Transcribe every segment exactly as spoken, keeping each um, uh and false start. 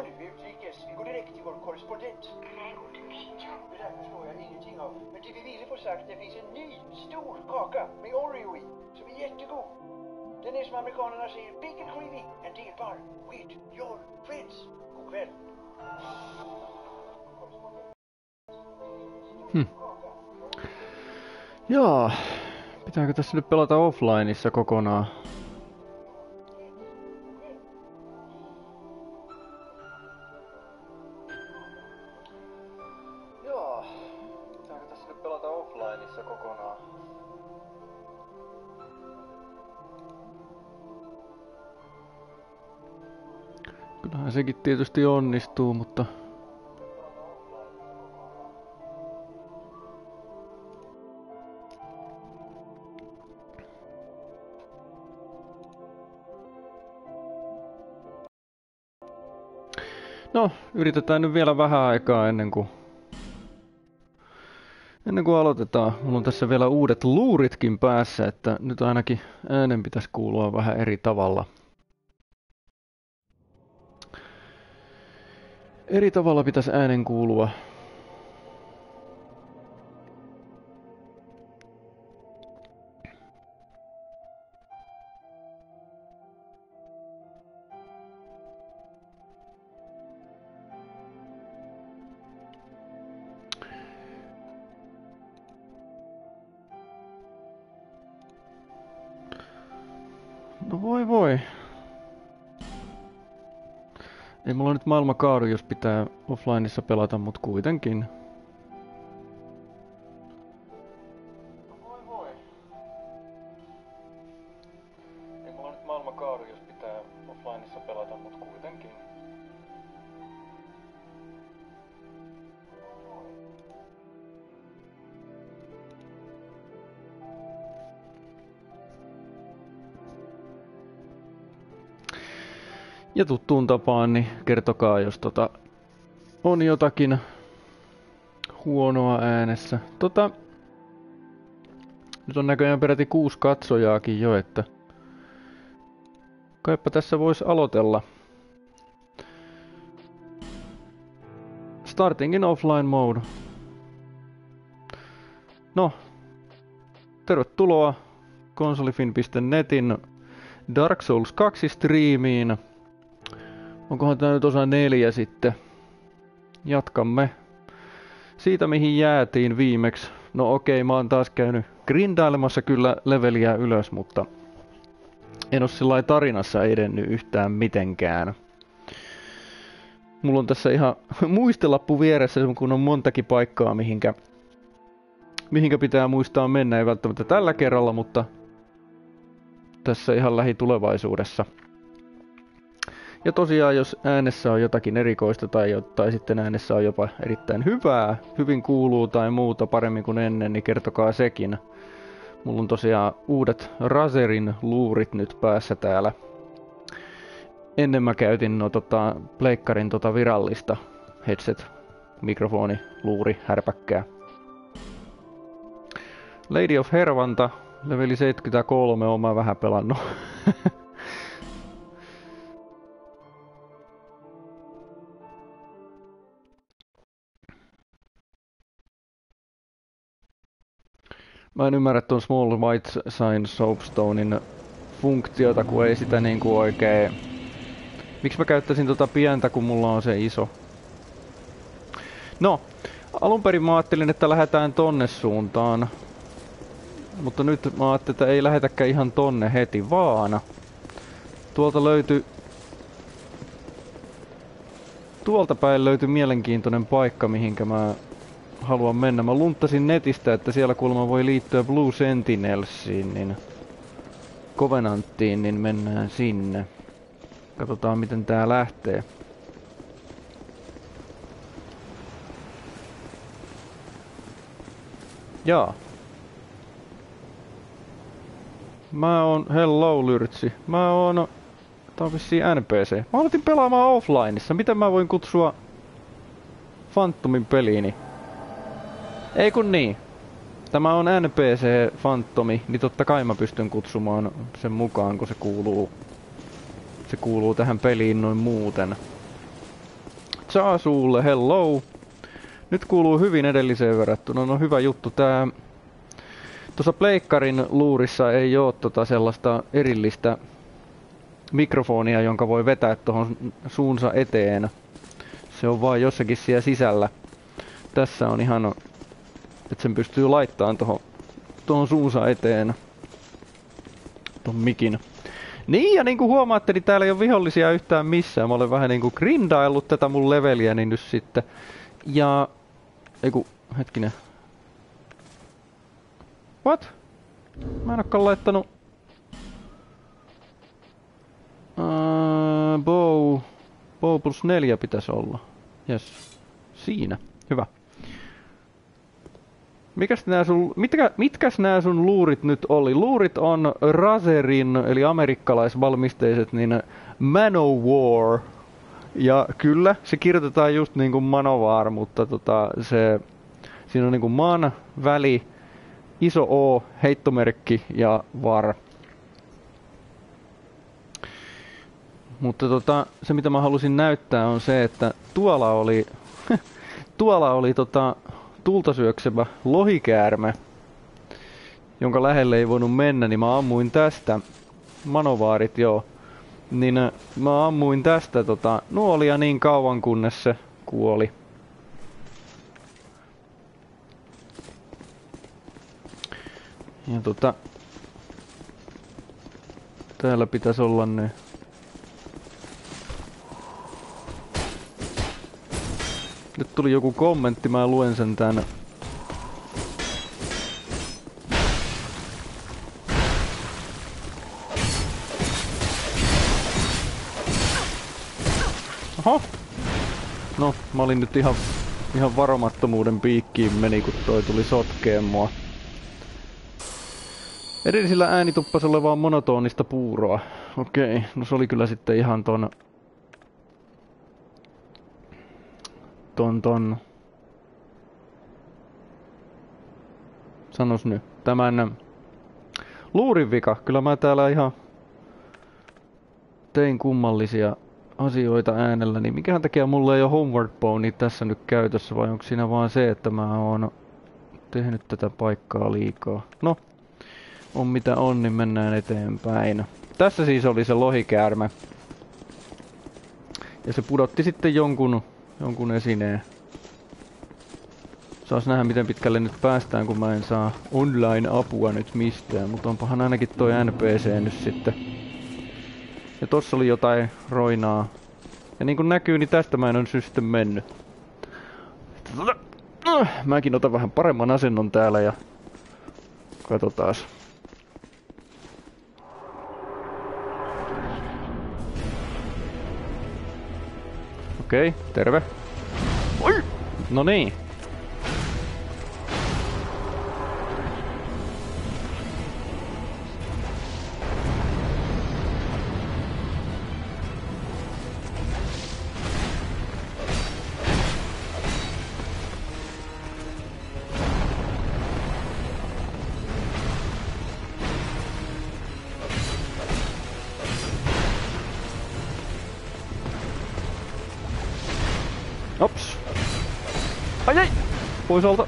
var du utrikes? Vi går direkt till vår korrespondent. Det där förstår jag ingenting av. Men det vi ville få sagt, det finns en ny, stor kaka med Oreo i. Som är jättegod. Den är som amerikanerna säger, big and creamy and delbar with your friends. God kväll. Hm. Jaa. Pitääkö tässä nyt pelata offlineissa kokonaan? Jaa. Pitääkö tässä nyt pelata offlineissa kokonaan? Kyllähän sekin tietysti onnistuu, mutta... No, yritetään nyt vielä vähän aikaa ennen kuin... Ennen kuin aloitetaan. Mulla on tässä vielä uudet luuritkin päässä, että nyt ainakin äänen pitäisi kuulua vähän eri tavalla. Eri tavalla pitäisi äänen kuulua. No voi voi. Ei mulla nyt maailma kaadu, jos pitää offlineissa pelata, mut kuitenkin. No voi voi. Ei mulla nyt maailma kaadu, jos pitää offlineissa pelata, mut kuitenkin. Ja tuttuun tapaan, niin kertokaa, jos tota on jotakin huonoa äänessä. Tota, nyt on näköjään peräti kuusi katsojaakin jo, että kaipa tässä voisi aloitella. Starting in offline mode. No, tervetuloa konsolifin piste netin Dark Souls kaksi striimiin. Onkohan tää nyt osa neljä sitten? Jatkamme siitä, mihin jäätiin viimeksi. No okei, mä oon taas käynyt grindailemassa kyllä leveliä ylös, mutta en oo sillai tarinassa edennyt yhtään mitenkään. Mulla on tässä ihan muistelappu vieressä, kun on montakin paikkaa, mihinkä, mihinkä pitää muistaa mennä. Ei välttämättä tällä kerralla, mutta tässä ihan lähitulevaisuudessa. Ja tosiaan, jos äänessä on jotakin erikoista tai, tai sitten äänessä on jopa erittäin hyvää, hyvin kuuluu tai muuta paremmin kuin ennen, niin kertokaa sekin. Mulla on tosiaan uudet Razerin luurit nyt päässä täällä. Ennen mä käytin no, tota, pleikkarin tota virallista headset, mikrofoni, luuri, härpäkkää. Lady of Hervanta, leveli seitsemänkymmentäkolme, oon mä vähän pelannut. Mä en ymmärrä ton Small White Sign Soapstonein funktiota, kun ei sitä niinku oikein... Miksi mä käyttäisin tota pientä, kun mulla on se iso? No, alun perin mä ajattelin, että lähdetään tonne suuntaan. Mutta nyt mä ajattelin, että ei lähetäkään ihan tonne heti, vaan... Tuolta löytyi... Tuolta päin löytyi mielenkiintoinen paikka, mihinkä mä... haluan mennä. Mä lunttasin netistä, että siellä kuulemma voi liittyä Blue Sentinelsiin, niin Covenanttiin, niin mennään sinne. Katsotaan miten tää lähtee. Jaa. Mä oon hello Lyrtsi. Mä oon... Tää on vissiin N P C. Mä aloitin pelaamaan offlineissa. Miten mä voin kutsua Phantomin peliini? Ei kun niin. Tämä on N P C Phantomi, niin totta kai mä pystyn kutsumaan sen mukaan, kun se kuuluu, se kuuluu tähän peliin noin muuten. Chaasuulle, hello. Nyt kuuluu hyvin edelliseen verrattuna. No hyvä juttu. Tää... Tuossa pleikkarin luurissa ei oo tota sellaista erillistä mikrofonia, jonka voi vetää tuohon suunsa eteen. Se on vaan jossakin siellä sisällä. Tässä on ihan, että sen pystyy laittamaan tuohon tuohon suunsa eteen. Tuon mikin. Niin, ja niinku huomaatte, niin täällä ei ole vihollisia yhtään missään. Mä olen vähän niinku grindaillut tätä mun leveliä niin nyt sitten. Ja... Eiku, hetkinen. What? Mä en ookaan laittanut... Uh, bow... Bow plus neljä pitäisi olla. Jes. Siinä. Hyvä. Mikäs nää sun, mitkä, mitkäs nää sun luurit nyt oli? Luurit on Razerin, eli amerikkalaisvalmisteiset, niin Manowar. Ja kyllä, se kirjoitetaan just niinku Manowar, mutta tota, se, siinä on niinku man, väli, iso O, heittomerkki ja var. Mutta tota, se mitä mä halusin näyttää on se, että tuolla oli, tuolla oli tota, tulta syöksevä lohikäärme, jonka lähelle ei voinut mennä, niin mä ammuin tästä, manovaarit joo, niin mä ammuin tästä tota, nuolia niin kauan kunnes se kuoli. Ja tota, täällä pitäisi olla ne. Nyt tuli joku kommentti, mä luen sen tän. Oho! No, mä olin nyt ihan, ihan varomattomuuden piikkiin meni, kun toi tuli sotkeen mua. Edellisillä ääni tuppasi olevaa monotonista puuroa. Okei, no se oli kyllä sitten ihan ton... Ton ton... Sanos nyt. Tämän... Luurin vika. Kyllä mä täällä ihan... Tein kummallisia asioita äänellä, niin minkähän takia mulla ei ole Homeward Bone tässä nyt käytössä, vai onko siinä vaan se, että mä oon tehnyt tätä paikkaa liikaa? No, on mitä on, niin mennään eteenpäin. Tässä siis oli se lohikäärme. Ja se pudotti sitten jonkun, jonkun esineen. Saas nähdä miten pitkälle nyt päästään, kun mä en saa online-apua nyt mistään, mutta onpahan ainakin toi N P C nyt sitten. Ja tossa oli jotain roinaa. Ja niin kuin näkyy, niin tästä mä en ole sitten mennyt. Mäkin otan vähän paremman asennon täällä ja... Katsotaas. Okei, okay, terve. Oi! No niin. Ops. Ai ai! Pois alta.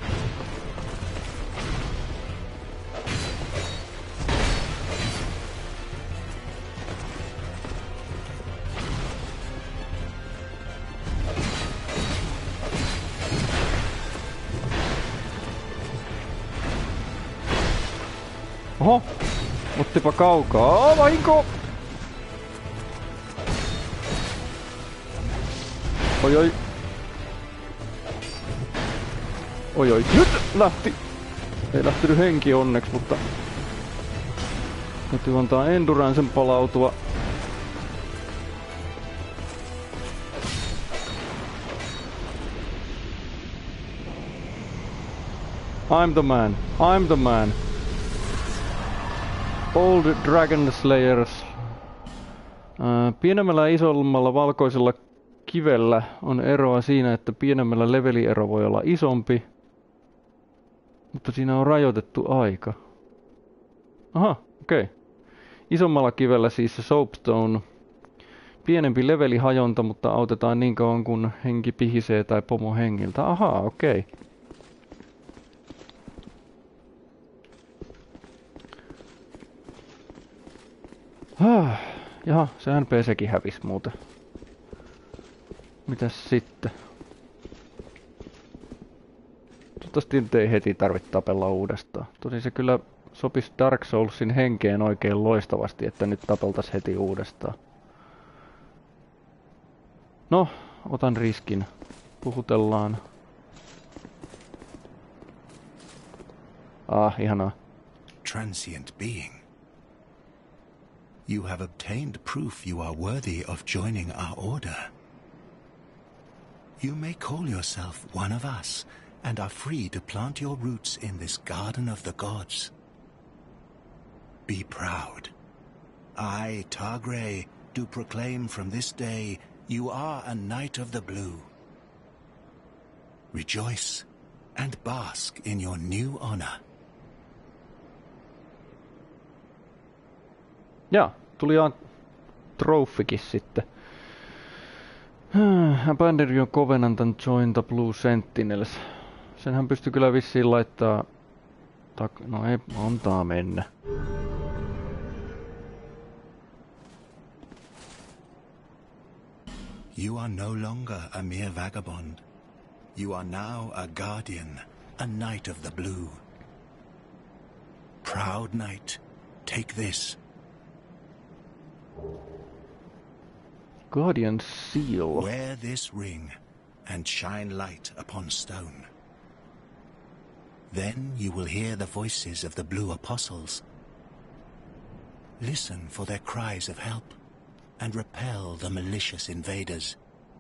Oho! Ottipa kaukaa. Vahinko! Oi oi. Oi oi. Nyt lähti! Ei lähtenyt henki onneksi, mutta... Täytyy antaa Endurancen palautua. I'm the man. I'm the man. Old Dragon Slayers. Äh, pienemmällä ja isommalla valkoisella kivellä on eroa siinä, että pienemmällä leveliero voi olla isompi, mutta siinä on rajoitettu aika. Aha, okei. Okay. Isommalla kivellä siis se Soapstone Pienempi levelihajonta, mutta autetaan niin kauan kun henki pihisee tai pomo hengiltä. Ahaa, okei. Ah, jaha, se N P C:kin hävisi muuten. Mitäs sitten? Toivottavasti nyt ei heti tarvitse tapella uudestaan. Tosin se kyllä sopisi Dark Soulsin henkeen oikein loistavasti, että nyt tapeltas heti uudestaan. No, otan riskin. Puhutellaan. Ah, ihanaa. Transient being. You have obtained proof you are worthy of joining our order. You may call yourself one of us, and are free to plant your roots in this garden of the gods. Be proud. I, Targrey, do proclaim from this day you are a Knight of the Blue. Rejoice and bask in your new honor. Ja, tuli ihan trofikin sitten. Abandon Covenant and join the Blue Sentinels. Senhän pystyy kyllä vissiin laittaa... Tak- no ei, antaa mennä. You are no longer a mere vagabond. You are now a guardian, a Knight of the Blue. Proud Knight, take this. Guardian Seal. Wear this ring and shine light upon stone. Then you will hear the voices of the Blue Apostles. Listen for their cries of help and repel the malicious invaders.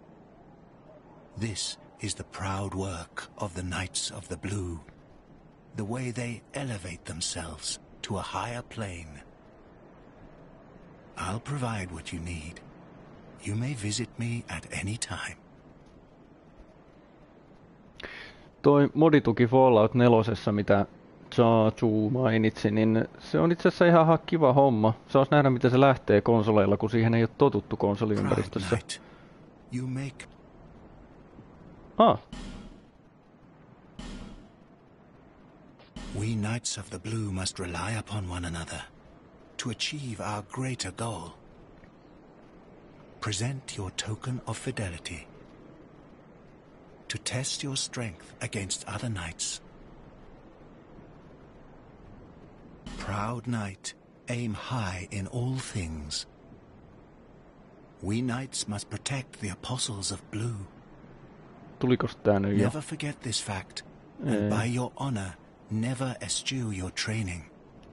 This is the proud work of the Knights of the Blue, the way they elevate themselves to a higher plane. I'll provide what you need. You may visit me at any time. Toi modituki Fallout nelosessa, mitä Chachu mainitsi, niin se on itse asiassa ihan kiva homma. Saas nähdä, miten se lähtee konsoleilla, kun siihen ei ole totuttu konsoliympäristössä. You make... Ah. We Knights of the Blue must rely upon one another to achieve our greater goal. Present your token of fidelity to test your strength against other knights. Proud Knight, aim high in all things. We Knights must protect the Apostles of Blue. Tulikos tää nyt jo? Never forget this fact, and by your honor, never eschew your training.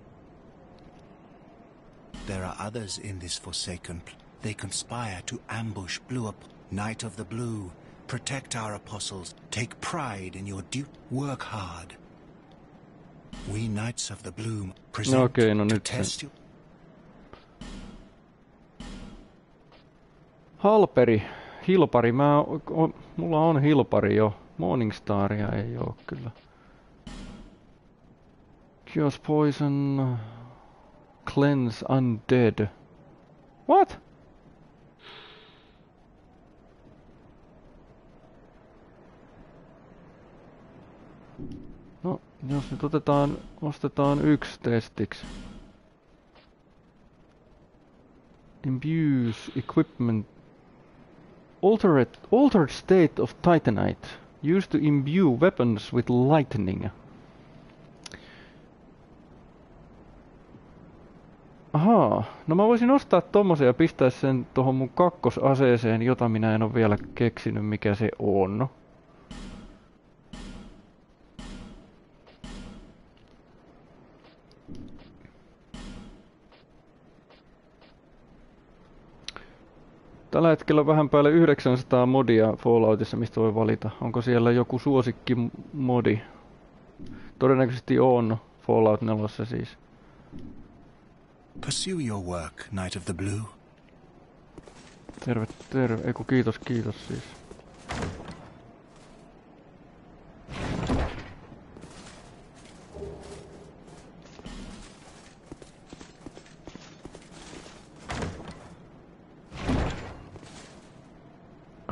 There are others in this forsaken place. They conspire to ambush Blue Up. Knight of the Blue, protect our apostles. Take pride in your duty. Work hard. We Knights of the Blue present no okay, no to nyt test you. Halperi, hilpari. Mä, o, mulla on hilpari jo. Morningstaria ei oo kyllä. Cures Poison. Cleanse Undead. What? No, jos nyt otetaan, ostetaan yksi testiksi. Imbues equipment. Altered, altered state of Titanite. Used to imbue weapons with lightning. Ahaa, no mä voisin ostaa tommosen ja pistää sen tohon mun kakkosaseeseen, jota minä en oo vielä keksinyt mikä se on. Tällä hetkellä vähän päälle yhdeksänsataa modia Falloutissa, mistä voi valita. Onko siellä joku suosikkimodi? Todennäköisesti on Fallout neljä siis. Pursue your work, Knight of the Blue. Terve, terve. Eiku kiitos, kiitos siis.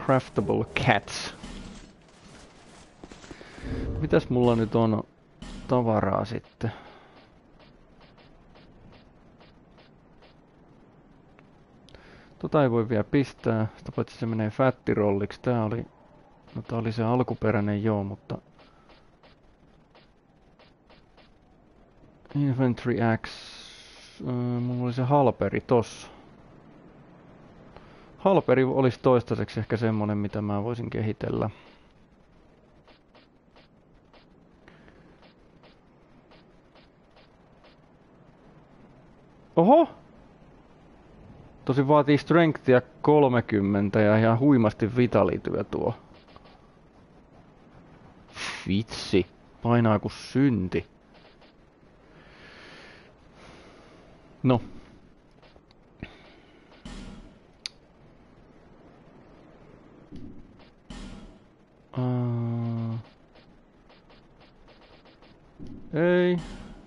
Craftable cats. Mitäs mulla nyt on tavaraa sitten? Tota ei voi vielä pistää, sitä paitsi se menee fättirolliksi. Tää oli, no tää oli se alkuperäinen joo, mutta... Inventory Axe, äh, mulla oli se halperi tossa. Halperi olisi toistaiseksi ehkä semmonen, mitä mä voisin kehitellä. Oho! Tosi vaatii strengthia kolmekymmentä ja ihan huimasti vitalityä tuo. Vitsi, painaa kuin synti. No. Uh, ei.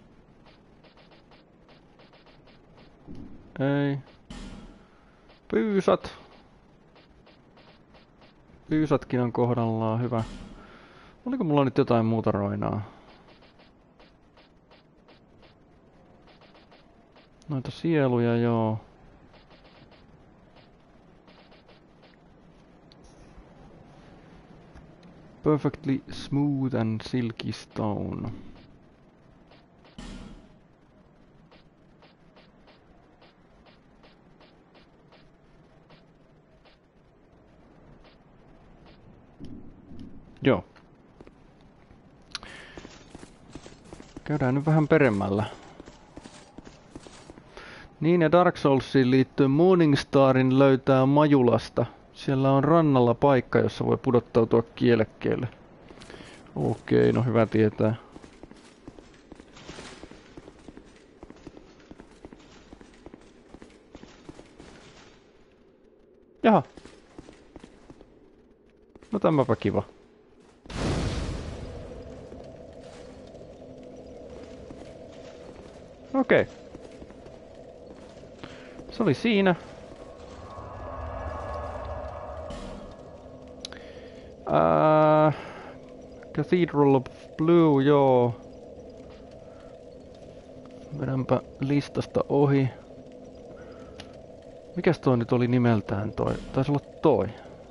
Ei. Pyysät. Pyysätkin on kohdallaan, hyvä. Oliko mulla nyt jotain muuta roinaa? Noita sieluja, joo. Perfectly smooth and silky stone. Joo. Käydään nyt vähän peremmällä. Niin, ja Dark Soulsiin liittyen Morningstarin löytää Majulasta. Siellä on rannalla paikka, jossa voi pudottautua kielekkeelle. Okei, no hyvä tietää. Jaha. No tämäpä kiva. Okei. Se oli siinä. Uh, Cathedral of Blue, joo. Vedänpä listasta ohi. Mikäs toi nyt oli nimeltään toi? Taisi olla toi.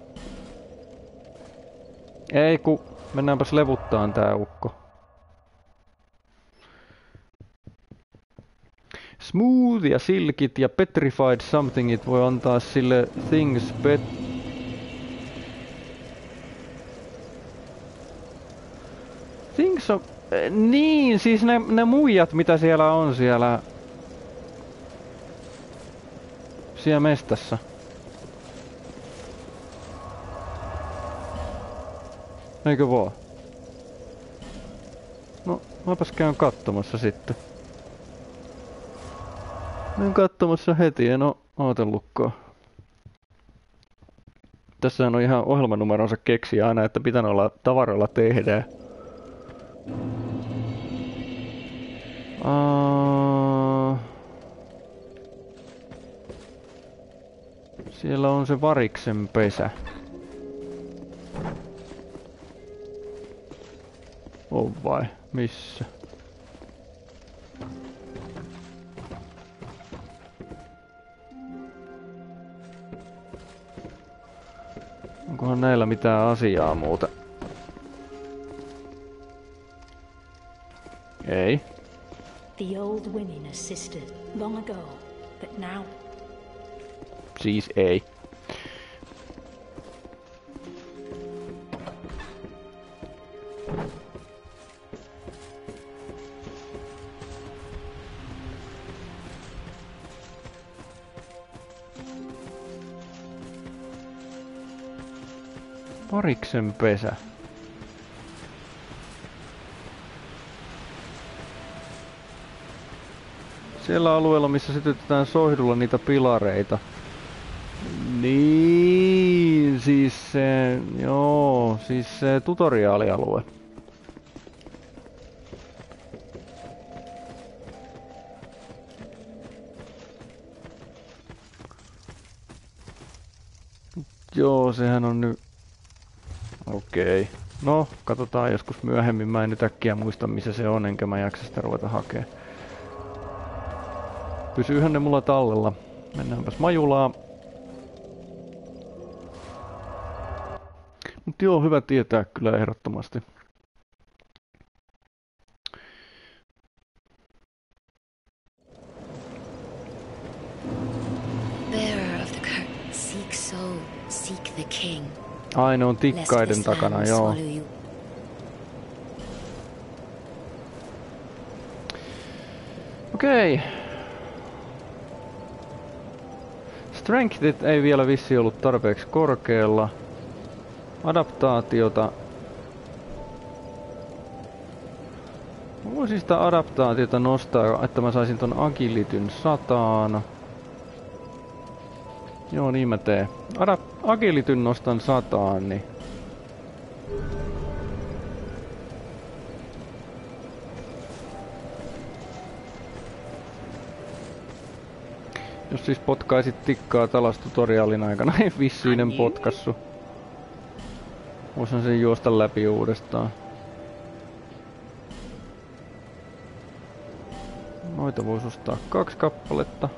Ei ku, mennäänpäs levuttaan tää ukko. Smooth ja silkit ja petrified somethingit voi antaa sille things bet... Things on... Niin, siis ne, ne muijat mitä siellä on siellä... Siellä mestassa. Eikö vaan? No, mäpäs käyn katsomassa sitten. Olen katsomassa heti, en oo ootellutkaan. Tässähän on ihan ohjelmanumeronsa keksiä aina, että pitää olla tavaralla tehdään. Uh, siellä on se variksen pesä. On vai? Missä? Onkohan näillä mitään asiaa muuta? Ei. The old women assisted long ago, but now. Siis ei. Variksen pesä. Siellä alueella, missä sytytetään soihdulla niitä pilareita. Niin, siis se, joo, siis se tutoriaalialue. Joo, sehän on nyt Okei. Okay. No, katsotaan joskus myöhemmin. Mä en nyt äkkiä muista missä se on, enkä mä jaksa sitä ruveta hakee. Pysyyhän ne mulla tallella. Mennäänpäs Majulaan. Mut joo, hyvä tietää kyllä ehdottomasti. Bearer of the curtain, seek soul, seek the king. Ai, ne on tikkaiden takana, joo. Okei. Okay. Strengthit ei vielä vissi ollut tarpeeksi korkealla. Adaptaatiota. Mä voisin sitä adaptaatiota nostaa, että mä saisin ton agilityn sataan. Joo, niin mä teen. Adap- agilityn nostan sataan, niin... Jos siis potkaisit tikkaa talastutoriaalin aikana, ei vissyinen potkassu. Voisin sen juosta läpi uudestaan. Noita vois ostaa kaksi kappaletta.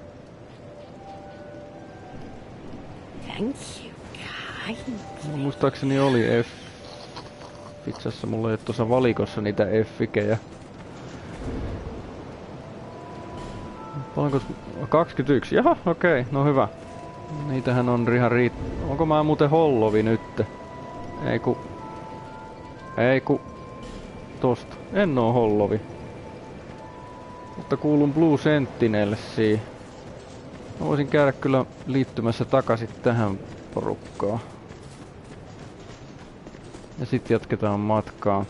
Thank you, kind. Muistaakseni oli F. Itse asiassa mulla ei ole tuossa valikossa niitä F-fikejä. Paljonko? kaksikymmentäyksi. Jaha, okei, okay, no hyvä. Niitähän on ihan riit... Onko mä muuten hollovi nytte? Ei ku... Ei ku... Tosta. En oo hollovi. Mutta kuulun Blue Sentinelsiin. Mä voisin käydä kyllä liittymässä takaisin tähän porukkaan. Ja sit jatketaan matkaa.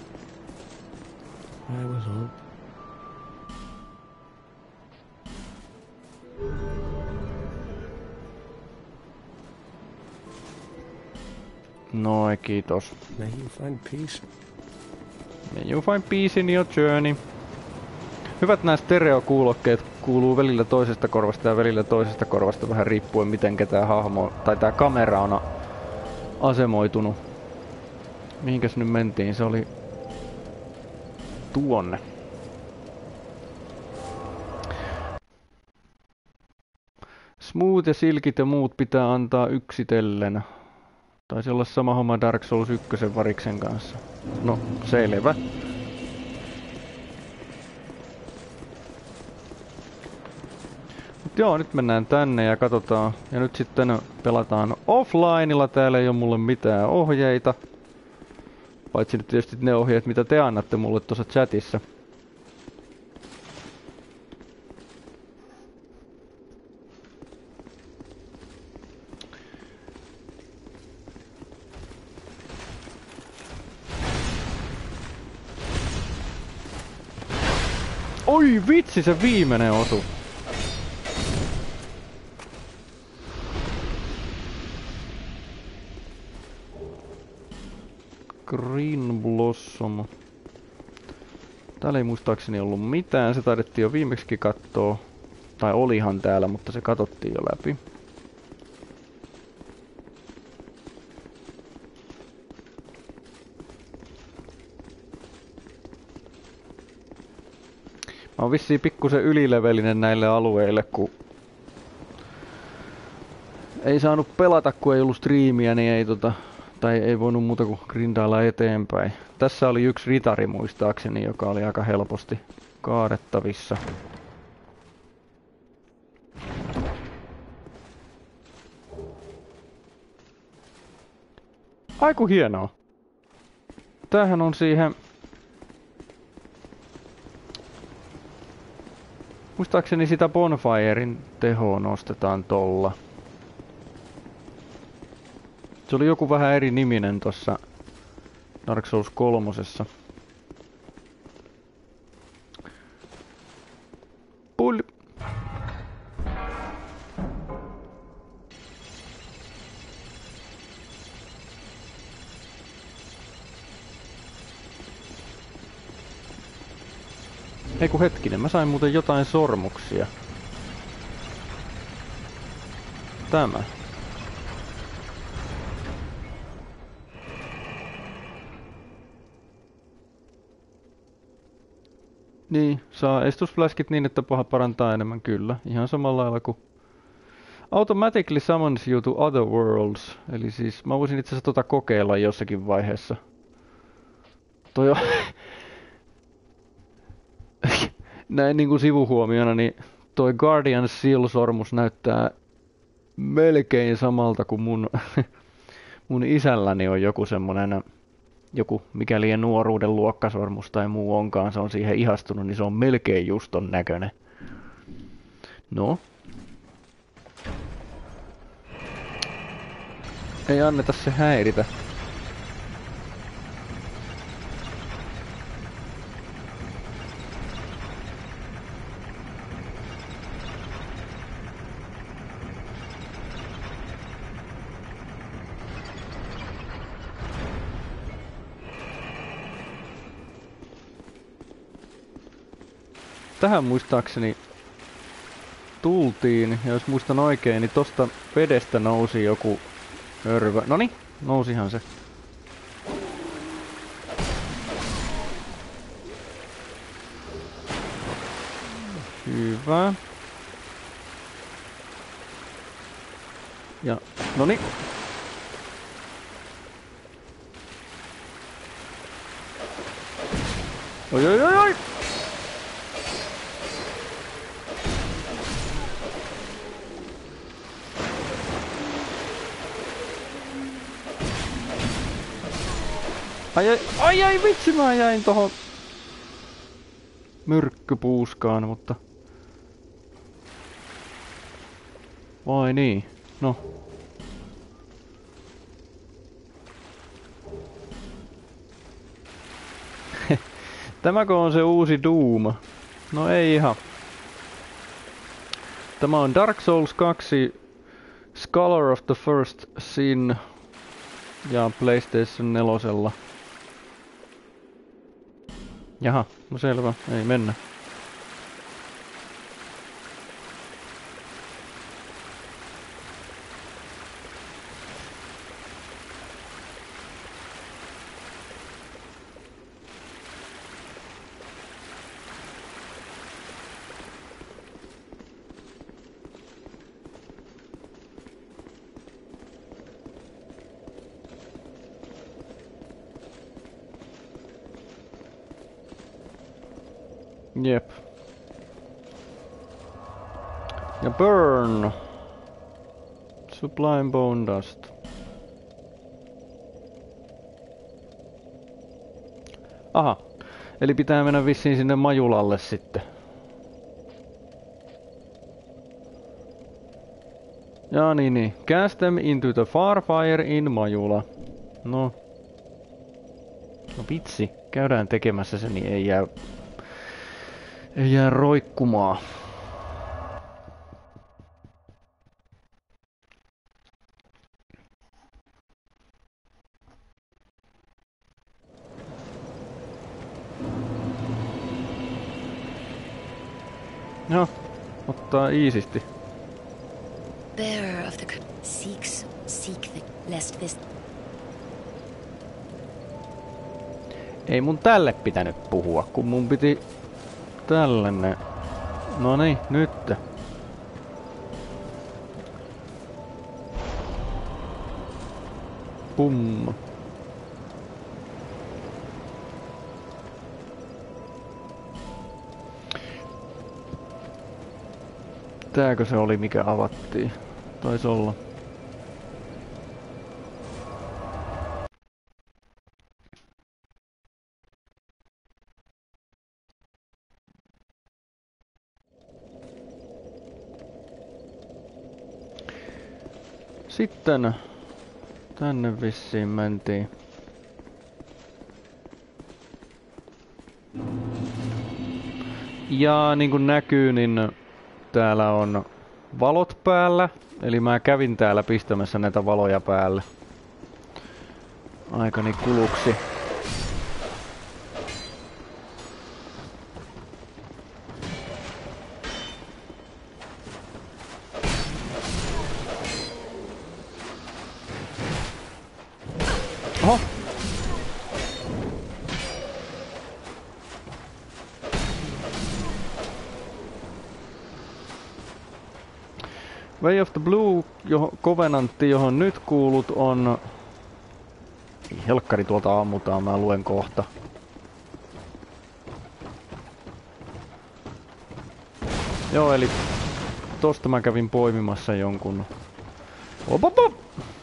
No ei kiitos. May you find peace. May you find peace in your journey. Hyvät nämä stereokuulokkeet kuuluu välillä toisesta korvasta ja välillä toisesta korvasta vähän riippuen miten tää hahmo tai tää kamera on asemoitunut. Mihinkäs nyt mentiin? Se oli tuonne. Smooth ja silkit ja muut pitää antaa yksitellen. Taisi olla sama homma Dark Souls yksi variksen kanssa. No, selvä. Mut joo, nyt mennään tänne ja katsotaan. Ja nyt sitten pelataan offlineilla. Täällä ei ole mulle mitään ohjeita. Paitsi nyt tietysti ne ohjeet, mitä te annatte mulle tuossa chatissa. Oi vitsi, se viimeinen osu. Green Blossom. Täällä ei muistaakseni ollut mitään, se taidettiin jo viimeksi kattoo. Tai olihan täällä, mutta se katsottiin jo läpi. Mä oon vissiin pikkusen ylilevelinen näille alueille, kun ei saanut pelata, kun ei ollut striimiä, niin ei tota, tai ei voinut muuta kuin grindailla eteenpäin. Tässä oli yksi ritari muistaakseni, joka oli aika helposti kaadettavissa. Aiku hienoa. Tämähän on siihen... Muistaakseni sitä Bonfiren tehoa nostetaan tolla. Se oli joku vähän eri niminen tossa Dark Souls kolmosessa. Pull. Eiku hetkinen, mä sain muuten jotain sormuksia. Tämä. Niin, saa estusfläskit niin, että paha parantaa enemmän, kyllä. Ihan samalla lailla kuin automatically summons you to other worlds. Eli siis mä voisin itse asiassa tota kokeilla jossakin vaiheessa. Toi on... Näin niinku sivuhuomiona, niin toi Guardian Seal-sormus näyttää melkein samalta kuin mun, mun isälläni on joku semmonen, joku mikäli nuoruuden luokkasormus tai muu onkaan, se on siihen ihastunut, niin se on melkein just ton näköinen. No. Ei anneta se häiritä. Tähän muistaakseni tultiin, ja jos muistan oikein, niin tosta vedestä nousi joku örvä. Noniin, nousihan se. Hyvä. Ja, noniin. Oi, oi, oi, oi! Ai ai, ai ai vitsi, mä jäin tohon myrkkypuuskaan, mutta... Vai niin, no. Tämäkö on se uusi Doom? No ei ihan. Tämä on Dark Souls kaksi Scholar of the First Sin ja PlayStation neljä. Jaha, no selvä, ei mennä. Jep. Ja burn. Sublime bone dust. Aha. Eli pitää mennä vissiin sinne Majulalle sitten. Ja niin niin. Cast them into the Farfire in Majula. No. No vitsi. Käydään tekemässä se, niin ei jää... Ei jää roikkumaan. No, ottaa iisisti. Bearer of the curse seeks, seek the lest this. Ei mun tälle pitänyt puhua, kun mun piti tällainen. No niin, nyt. Pum. Tääkö se oli, mikä avattiin? Taisi olla. Sitten tänne vissiin mentiin. Ja niin kuin näkyy, niin täällä on valot päällä. Eli mä kävin täällä pistämässä näitä valoja päälle aikani kuluksi. Oho! Way of the Blue, johon, Covenantti, johon nyt kuulut, on... Helkkari tuolta ammutaan, mä luen kohta. Joo, eli tosta mä kävin poimimassa jonkun. Op, op, op.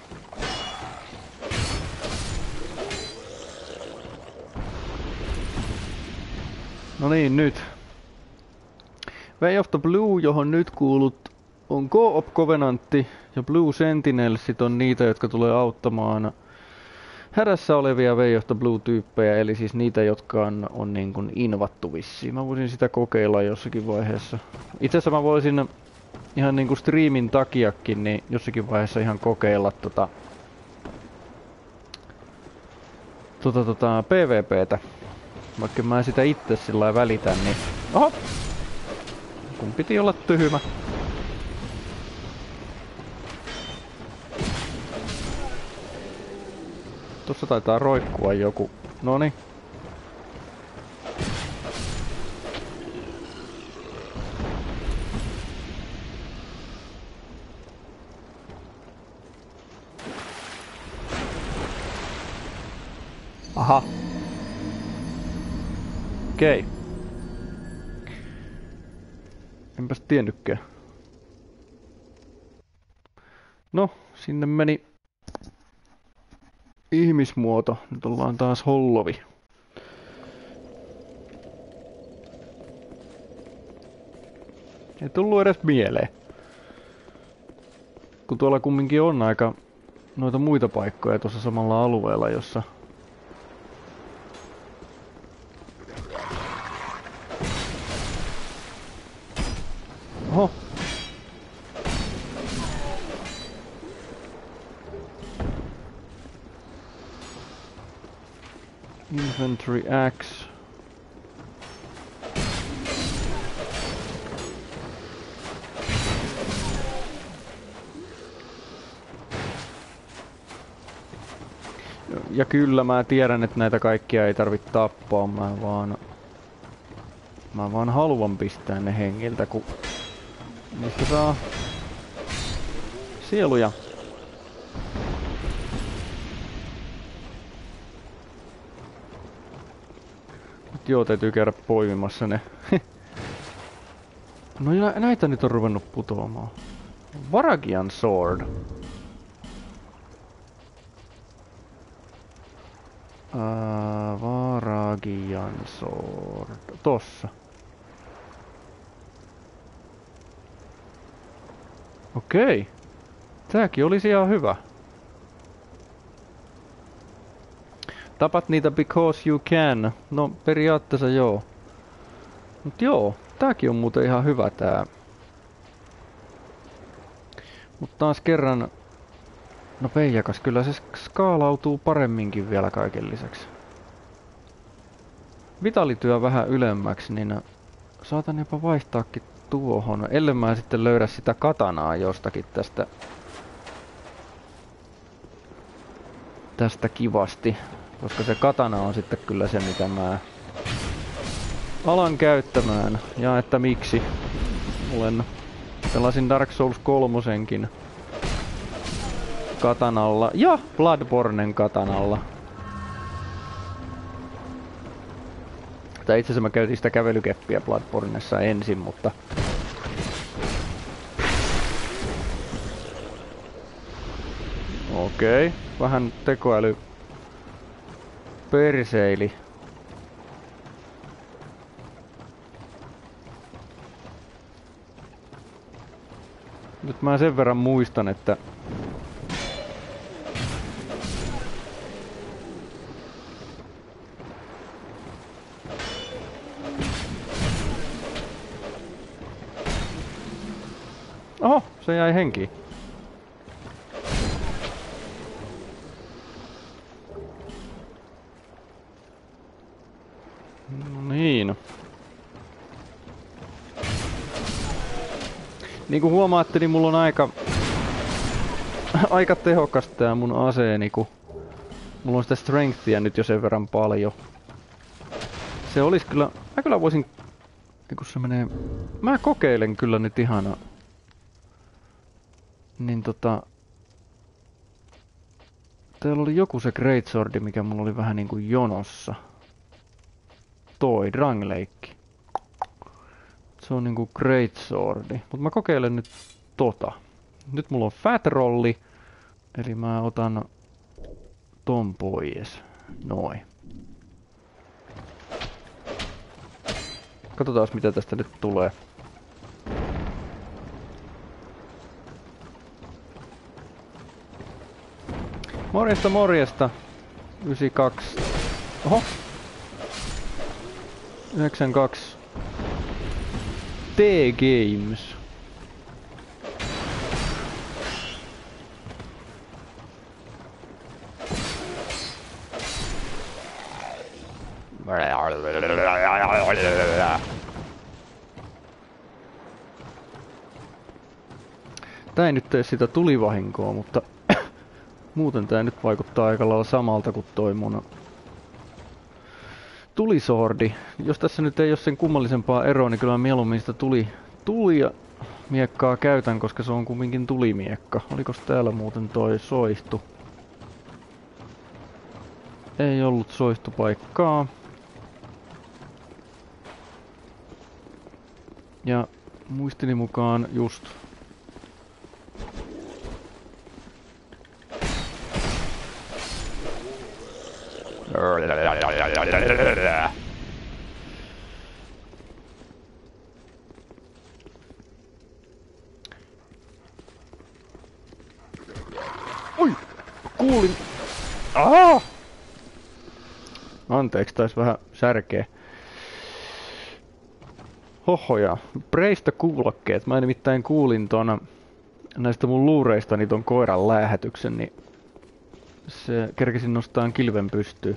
No niin, nyt. Way of the Blue, johon nyt kuulut, on Co-op Covenantti ja Blue Sentinelsit on niitä, jotka tulee auttamaan hädässä olevia Way of the Blue-tyyppejä, eli siis niitä, jotka on, on niin kuin invattu vissiin. Mä voisin sitä kokeilla jossakin vaiheessa. Itse asiassa mä voisin ihan niin kuin striimin takiakin, niin jossakin vaiheessa ihan kokeilla tota, tota, tota PvPtä. Vaikka mä sitä itse sillä välitän, niin... Oho! Kun piti olla tyhmä. Tuossa taitaa roikkua joku. Noniin. Aha. Okei. Enpäs tiennytkään. No, sinne meni ihmismuoto. Nyt ollaan taas hollovi. Ei tullut edes mieleen. Kun tuolla kumminkin on aika noita muita paikkoja tuossa samalla alueella, jossa... Oho. Inventory axe. Ja kyllä mä tiedän, että näitä kaikkia ei tarvitse tappaa, mä vaan... Mä vaan haluan pistää ne hengiltä, kun... Niistä saa... sieluja. Nyt joo, täytyy käydä poimimassa ne. No ja näitä nyt on ruvennut putoamaan. Varagian Sword. Ää, Varagian Sword. Tossa. Okei. Tääkin olisi ihan hyvä. Tapat niitä because you can. No periaatteessa joo. Mut joo, tääkin on muuten ihan hyvä tää. Mut taas kerran... No peijakas, kyllä se skaalautuu paremminkin vielä kaiken lisäksi. Vitalityö vähän ylemmäksi, niin saatan jopa vaihtaakin tuohon. Ellei mä sitten löydä sitä katanaa jostakin tästä... Tästä kivasti. Koska se katana on sitten kyllä se, mitä mä alan käyttämään. Ja että miksi. Olen pelasin Dark Souls kolmosenkin katanalla ja Bloodbornen katanalla. Tai itse asiassa mä käytin sitä kävelykeppiä Bloodbornessa ensin, mutta... Okei, okay. Vähän tekoäly perseili. Nyt mä sen verran muistan, että oho, se jäi henkiin. No niin. Niin kuin huomaatte, niin mulla on aika aika tehokas tää mun aseeni, kun mulla on sitä strengthia nyt jo sen verran paljon. Se olisi kyllä, mä kyllä voisin, kun se menee, mä kokeilen kyllä nyt ihana Niin tota... Täällä oli joku se Greatswordi, mikä mulla oli vähän niinku jonossa. Toi, Drangleic. Se on niinku Greatswordi. Mut mä kokeilen nyt tota. Nyt mulla on Fat Rolli. Eli mä otan ton pois. Noin. Katsotaan mitä tästä nyt tulee. Morjesta, morjesta. yhdeksänkymmentäkaksi. Oho. yhdeksänkymmentäkaksi. T-Games. Tää ei nyt tee sitä tulivahinkoa, mutta muuten tää nyt vaikuttaa aika lailla samalta kuin toi mun tulisordi. Jos tässä nyt ei ole sen kummallisempaa eroa, niin kyllä mä mieluummin sitä tuli, tulia miekkaa käytän, koska se on kumminkin tulimiekka. Olikos täällä muuten toi soihtu? Ei ollut soihtupaikkaa. Ja muistini mukaan just... Oi! Kuulin! Aa! Anteeksi, taisi vähän särkeä. Hohoja. Preistä kuulokkeet. Mä nimittäin kuulin tuona näistä mun luureistani ton koiran läähätyksen, niin se kerkesin nostaan kilven pystyyn.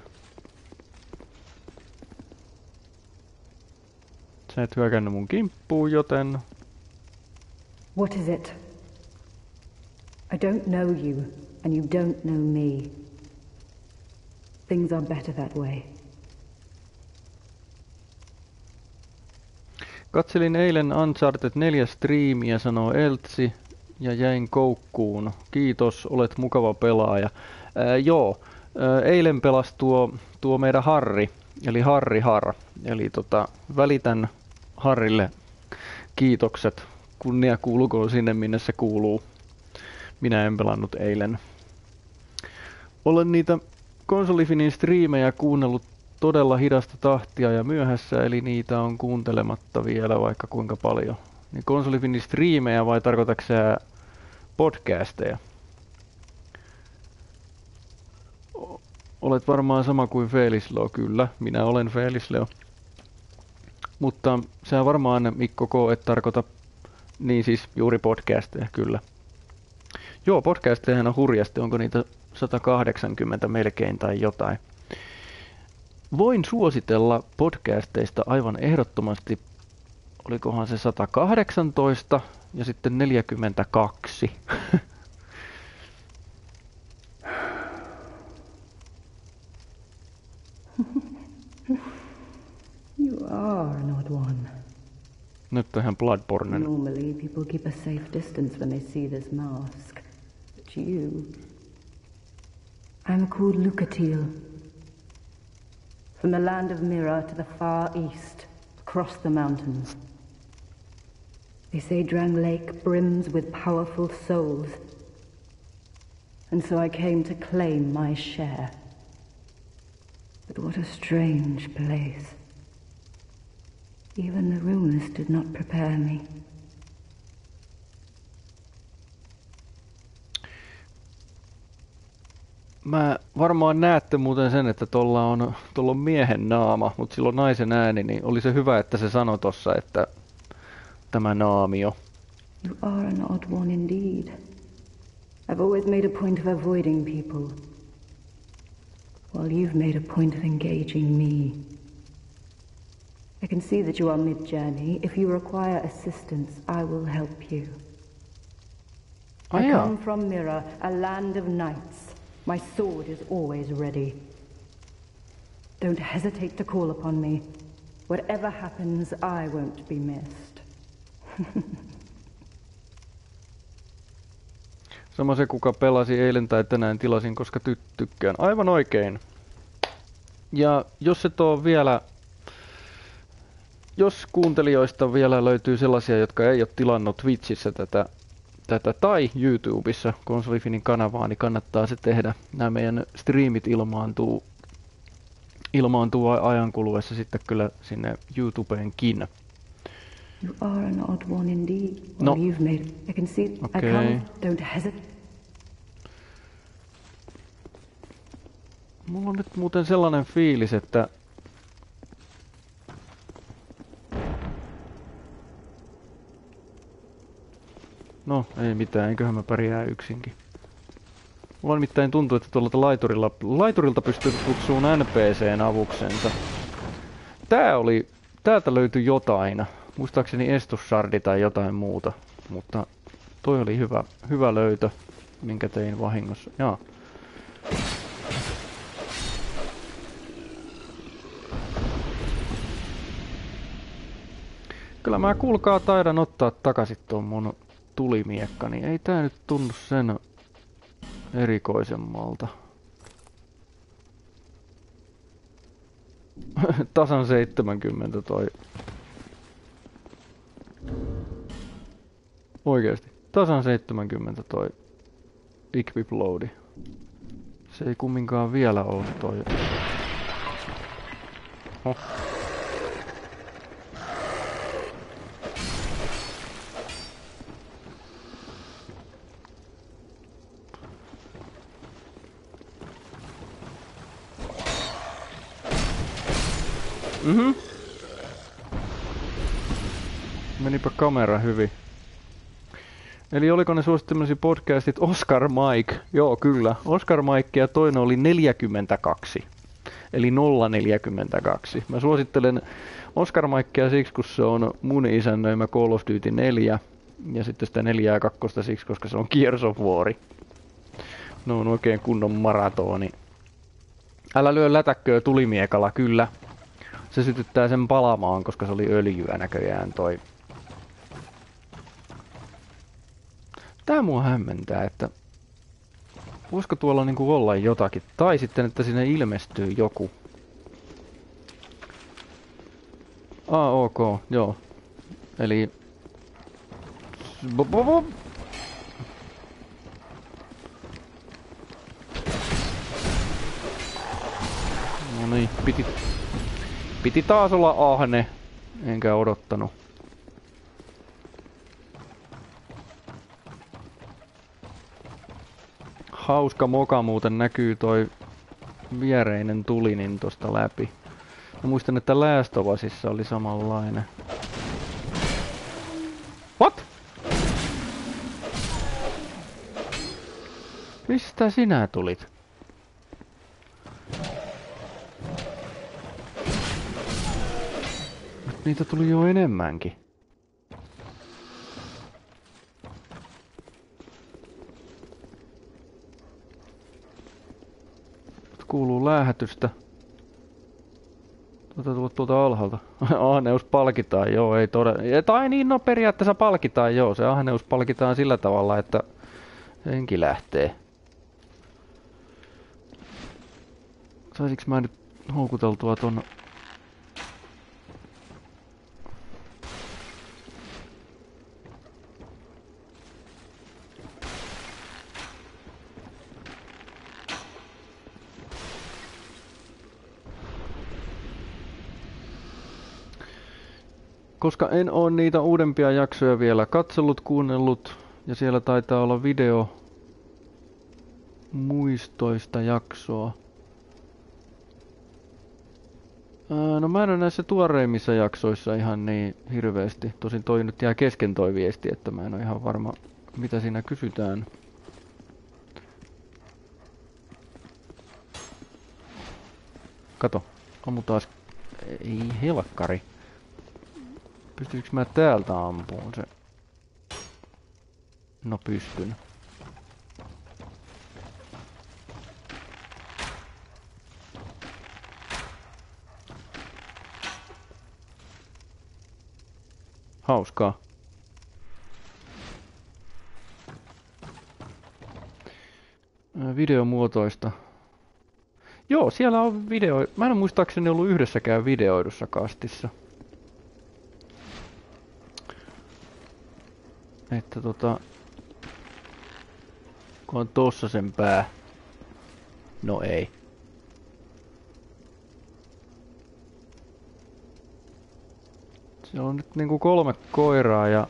Sä et hyökännyt mun kimppuun, joten... What is it? I don't know you, and you don't know me. Things are better that way. Katselin eilen Uncharted neljä striimiä, sanoo Eltsi, ja jäin koukkuun. Kiitos, olet mukava pelaaja. Ää, joo, ää, eilen pelasi tuo, tuo meidän Harri, eli Harri Har. Eli tota, välitän Harrille kiitokset. Kunnia kuulukoon sinne, minne se kuuluu. Minä en pelannut eilen. Olen niitä Konsolifinin striimejä kuunnellut todella hidasta tahtia ja myöhässä, eli niitä on kuuntelematta vielä vaikka kuinka paljon. Niin Konsolifinin striimejä vai tarkoitatko sä podcasteja? Olet varmaan sama kuin Felisleo, kyllä. Minä olen Felisleo. Mutta sä varmaan, Mikko K, et tarkoita, niin siis juuri podcasteja, kyllä. Joo, podcasteja on hurjasti, onko niitä sata kahdeksankymmentä melkein tai jotain. Voin suositella podcasteista aivan ehdottomasti, olikohan se sata kahdeksantoista ja sitten neljäkymmentäkaksi. You are an odd one. Nyt on ihan Bloodborne. Normally people keep a safe distance when they see this mask. But you... I'm called Lucatiel. From the land of Mira to the far east, across the mountains. They say Drangleic brims with powerful souls. And so I came to claim my share. But what a strange place. Even the rumors did not prepare me. Mä varmaan näette muuten sen, että tuolla on, tuolla on miehen naama, mutta sillä on naisen ääni, niin oli se hyvä, että se sanoi tossa, että tämä naamio. You are an odd one indeed. I've always made a point of avoiding people, while you've made a point of engaging me. I can see that you are mid-journey. If you require assistance, I will help you. Oh, I yeah. come from Mira, a land of knights. My sword is always ready. Don't hesitate to call upon me. Whatever happens, I won't be missed. Sama se, kuka pelasi eilen tai tänään tilasin, koska ty tykkään. Aivan oikein. Ja jos et ole vielä... Jos kuuntelijoista vielä löytyy sellaisia, jotka ei ole tilannut Twitchissä tätä, tätä tai YouTubessa Konsolifinin kanavaa, niin kannattaa se tehdä. Nämä meidän striimit ilmaantuu, ilmaantuu ajan kuluessa sitten kyllä sinne YouTubeenkin. You are an odd one indeed. No. All you've made. I can see. Okay. I can't. Don't hesitate. Mulla on nyt muuten sellainen fiilis, että no, ei mitään, eiköhän mä pärjää yksinkin. Mulla nimittäin tuntuu, että tuolta laiturilla, laiturilta pystyy kutsumaan N P C:n avuksensa. Tää oli, täältä löytyi jotain. Muistaakseni Estussardi tai jotain muuta. Mutta toi oli hyvä, hyvä löytö, minkä tein vahingossa. Jaa. Kyllä mä kuulkaa taidan ottaa takaisin tuon mun tulimiekka, niin ei tää nyt tunnu sen erikoisemmalta. Tasan seitsemänkymmentä toi. Oikeesti. Tasan seitsemänkymmentä toi equip loadi. Se ei kumminkaan vielä oo toi. Oh. Mhm. Menipä kamera hyvin. Eli oliko ne suosittelemasi podcastit Oscar Mike? Joo, kyllä. Oscar Mike ja toinen oli neljäkymmentäkaksi. Eli nolla neljäkymmentäkaksi. Mä suosittelen Oscar Mikea siksi, kun se on mun isännöimä Call of Duty neljä. Ja sitten sitä neljä ja kaksi siksi, koska se on Gears of War. No on oikein kunnon maratoni. Älä lyö lätäkköä tulimiekalla, kyllä. Se sytyttää sen palamaan, koska se oli öljyä näköjään toi. Tää mua hämmentää, että voisiko tuolla niinku olla jotakin, tai sitten että sinne ilmestyy joku. Ah, ok, joo. Eli no niin, piti Piti taas olla ahne, enkä odottanut. Hauska moka muuten näkyy toi viereinen tulinin tosta läpi. Mä muistan, että Last of Usissa oli samanlainen. What? Mistä sinä tulit? Niitä tuli jo enemmänkin. Kuuluu läähätystä. Tuota tuolta tuolta alhaalta. Ahneus palkitaan, joo, ei todella. Tai niin, no periaatteessa palkitaan, joo. Se ahneus palkitaan sillä tavalla, että henki lähtee. Saisiks mä nyt houkuteltua ton... Koska en oo niitä uudempia jaksoja vielä katsellut, kuunnellut, ja siellä taitaa olla video muistoista jaksoa. Ää, no mä en ole näissä tuoreimmissa jaksoissa ihan niin hirveästi. Tosin toi nyt jää kesken toi viesti, että mä en ole ihan varma, mitä siinä kysytään. Kato, ammu taas. Ei helkkari. Pystyykö mä täältä ampuun se? No pystyn. Hauskaa. videomuotoista. Joo, siellä on video. Mä en ole muistaakseni ollut yhdessäkään videoidussa kastissa. Että tota... Kun on tossa sen pää. No ei. Siellä on nyt niinku kolme koiraa ja...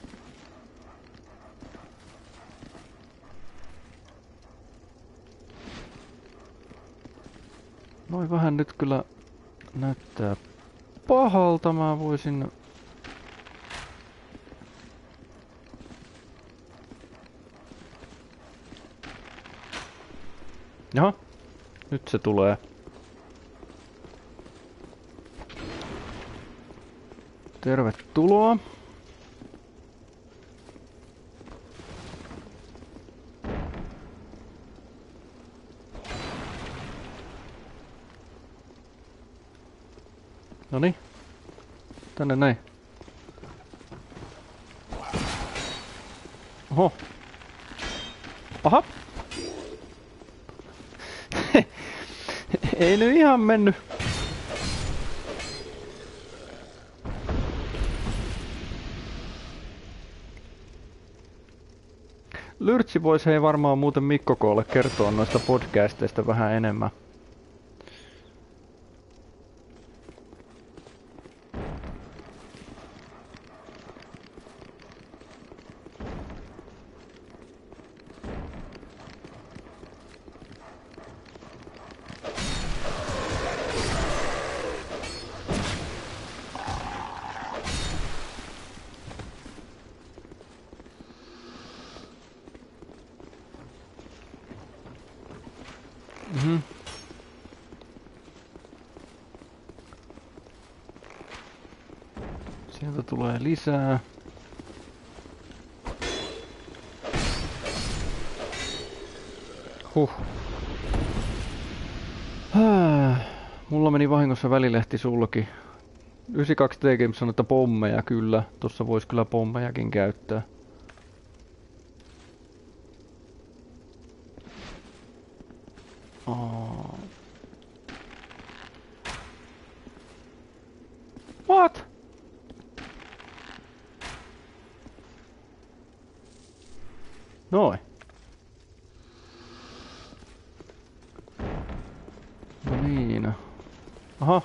Noin vähän nyt kyllä näyttää pahalta. Mä voisin... Jaha, nyt se tulee. Tervetuloa. Noniin. Tänne näin. Oho. Aha. Ei nyt ihan mennyt. Lyrtsi voisi hei varmaan muuten Mikko Koolle kertoa noista podcasteista vähän enemmän. Mhm. Sieltä tulee lisää. Huh. Mulla meni vahingossa välilehti sulki. yhdeksänkymmentäkaksi T Games sanoi, että pommeja kyllä. Tossa vois kyllä pommejakin käyttää. Oh. What? Noin. No niin. Aha.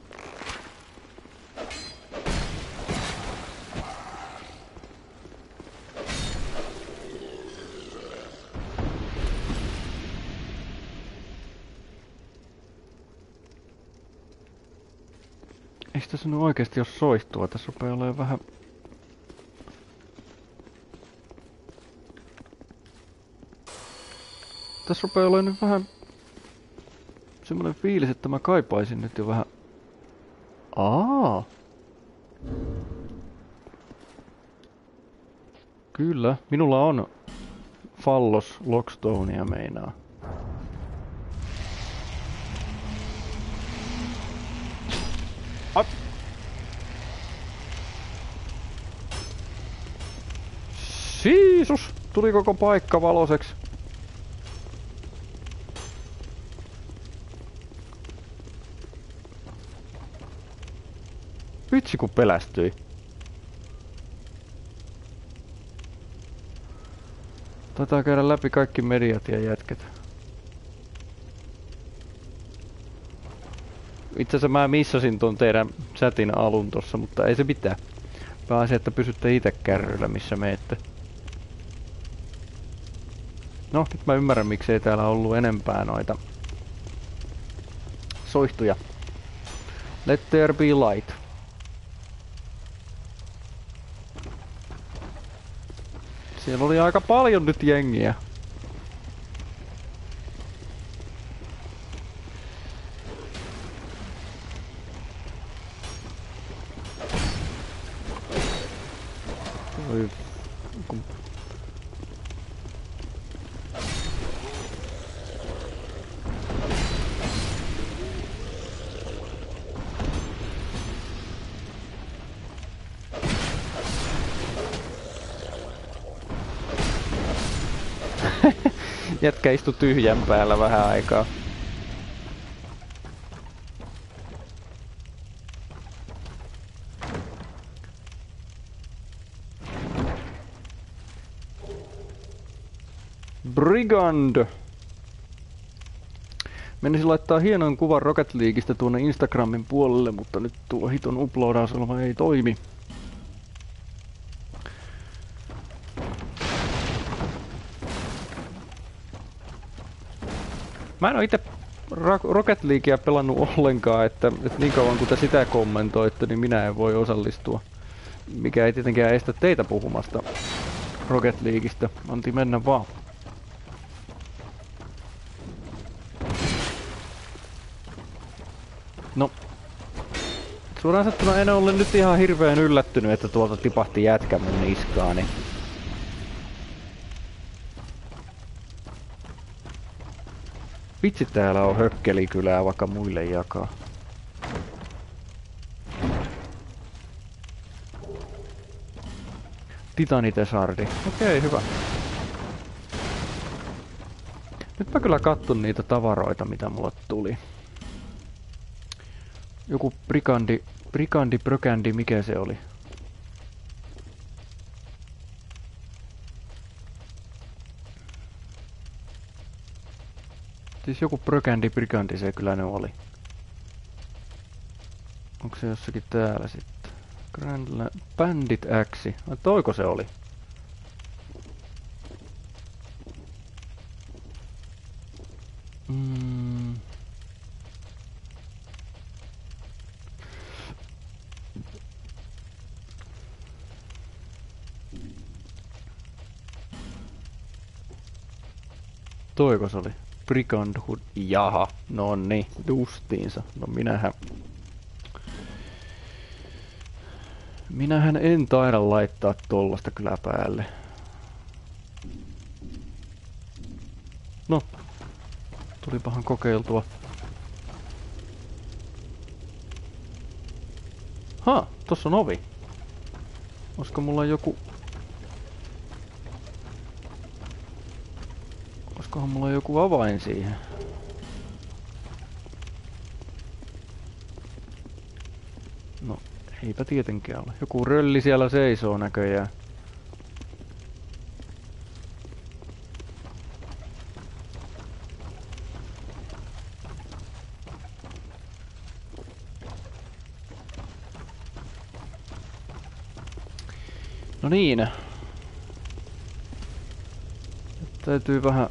Eikö tässä nyt oikeesti jos soihtua? Tässä rupeaa olemaan vähän... Tässä rupeaa olemaan nyt vähän... semmoinen fiilis, että mä kaipaisin nyt jo vähän... Aa. Kyllä, minulla on Fallos Lockstonea meinaa. Ap. Siisus! Tuli koko paikka valoseksi. Vitsi kun pelästyi. Taitaa käydä läpi kaikki mediat ja jätket. Itse asiassa mä missasin ton teidän chatin alun tossa, mutta ei se mitään. Pääasia, että pysytte itse kärryillä missä meette. No, nyt mä ymmärrän miksei täällä ollut enempää noita soihtuja. Let there be light. Siellä oli aika paljon nyt jengiä. Oi. Jätkä istu tyhjän päällä vähän aikaa. Brigand! Menisin laittaa hienon kuvan Rocket Leagueistä tuonne Instagramin puolelle, mutta nyt tuo hiton uploadauselma ei toimi. Mä en oo ite Rocket Leaguea pelannut ollenkaan, että, että niin kauan kun te sitä kommentoitte, niin minä en voi osallistua. Mikä ei tietenkään estä teitä puhumasta Rocket Leagueistä. Anti mennä vaan. No, suoraan sanottuna en ole nyt ihan hirveän yllättynyt, että tuolta tipahti jätkä mun niskaani. Vitsi, täällä on hökkelikylää vaikka muille jakaa. Titanitesardi. Okei, hyvä. Nyt mä kyllä katson niitä tavaroita, mitä mulle tuli. Joku brigandi, brigandi, brökändi, mikä se oli? Siis joku brökändi, brigandi se kyllä ne oli. Onko se jossakin täällä sitten? Grand Bandit X. No, toiko se oli? Mm. Toiko se oli? Brigandhood. Jaha, no niin, justiinsa. No minähän... Minähän en taida laittaa tollasta kyllä päälle. No, tulipahan kokeiltua. Ha, tossa on ovi. Olisiko mulla joku... Olisikohan mulla joku avain siihen? No, eipä tietenkään ole. Joku rölli siellä seisoo näköjään. No niin. Täytyy vähän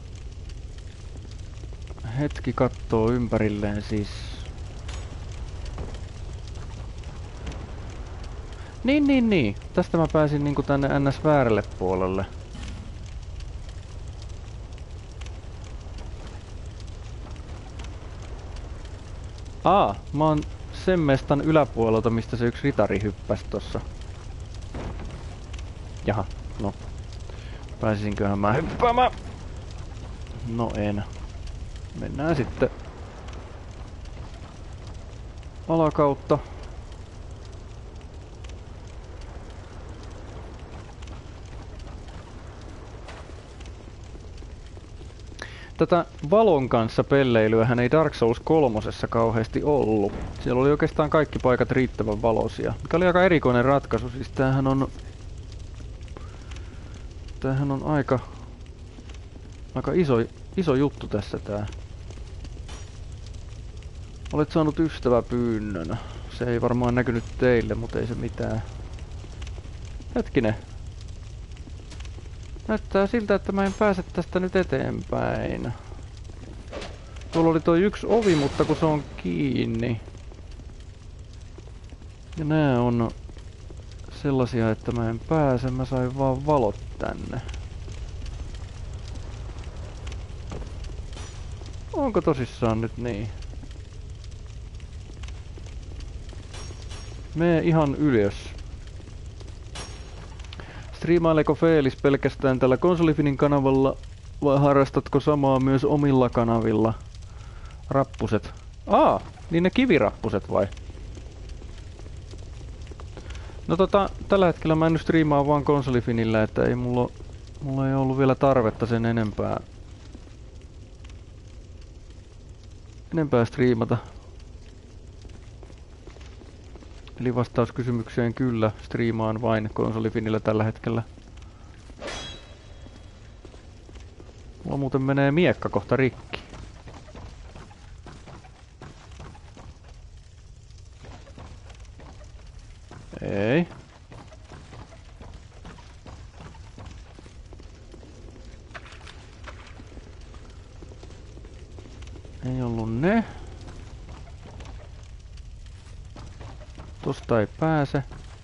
hetki kattoo ympärilleen siis. Niin, niin, niin. Tästä mä pääsin niinku tänne ns väärälle puolelle. Aa, mä oon sen mestan yläpuolelta, mistä se yksi ritari hyppäsi tossa. Jaha, no. Pääsisinköhän mä hyppäämään? No en. Mennään sitten alakautta. Tätä valon kanssa pelleilyähän ei Dark Souls kolmosessa kauheasti ollut. Siellä oli oikeastaan kaikki paikat riittävän valoisia, mikä oli aika erikoinen ratkaisu. Siis tämähän on... Tämähän on aika... Aika iso, iso juttu tässä tää. Olet saanut ystäväpyynnön. Se ei varmaan näkynyt teille, mutta ei se mitään. Hetkinen. Näyttää siltä, että mä en pääse tästä nyt eteenpäin. Tuolla oli toi yksi ovi, mutta kun se on kiinni. Ja nää on sellaisia, että mä en pääse. Mä sain vaan valot tänne. Onko tosissaan nyt niin? Mee ihan ylös. Striimaileeko Feelis pelkästään tällä Konsolifinin kanavalla vai harrastatko samaa myös omilla kanavilla? Rappuset. Aa, niin ne kivirappuset vai? No tota, tällä hetkellä mä en nyt striimaa vaan Konsolifinillä, että ei mulla, mulla ei ollut vielä tarvetta sen enempää enempää striimata. Eli vastaus kysymykseen kyllä, striimaan vain konsolifinillä tällä hetkellä. Mulla muuten menee miekka kohta rikki. Ei. Ei ollut ne. Tosta ei pääse.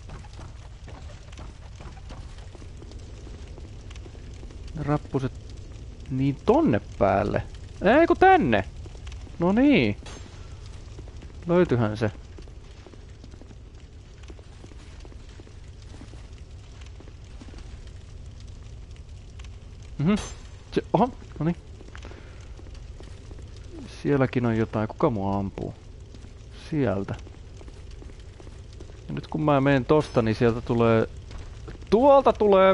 Rappuset niin tonne päälle. Ei kun tänne. No niin. Löytyihän se. Mhm. Se, oho, no niin. Sielläkin on jotain. Kuka mua ampuu? Sieltä. Ja nyt kun mä menen tosta, niin sieltä tulee... Tuolta tulee...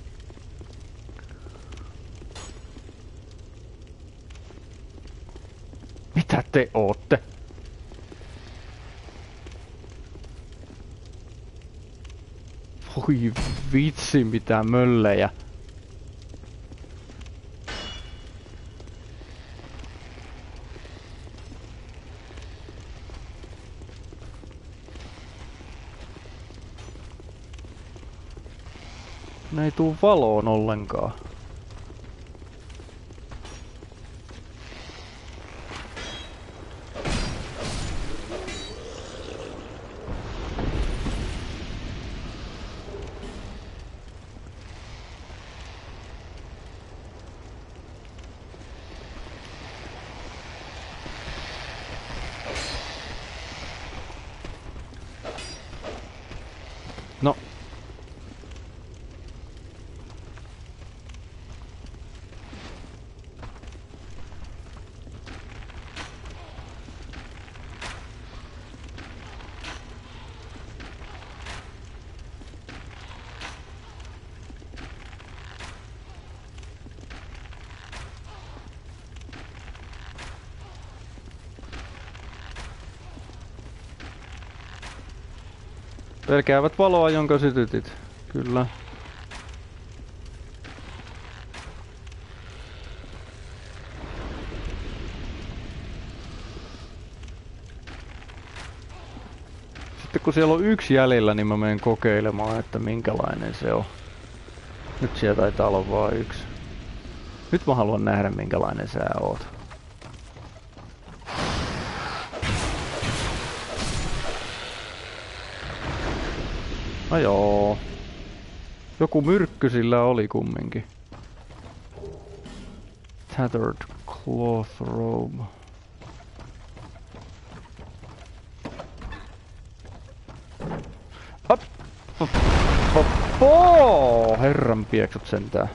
Mitä te ootte? Voi vitsi, mitä möllejä. Ne ei tuu valoon ollenkaan. No. Pelkäävät valoa, jonka sytytit. Kyllä. Sitten kun siellä on yksi jäljellä, niin mä menen kokeilemaan, että minkälainen se on. Nyt siellä taitaa olla vaan yksi. Nyt mä haluan nähdä, minkälainen sä oot. No joo. Joku myrkky sillä oli kumminkin. Tattered cloth robe. Op! Op! Op! Herran pieksut sentään.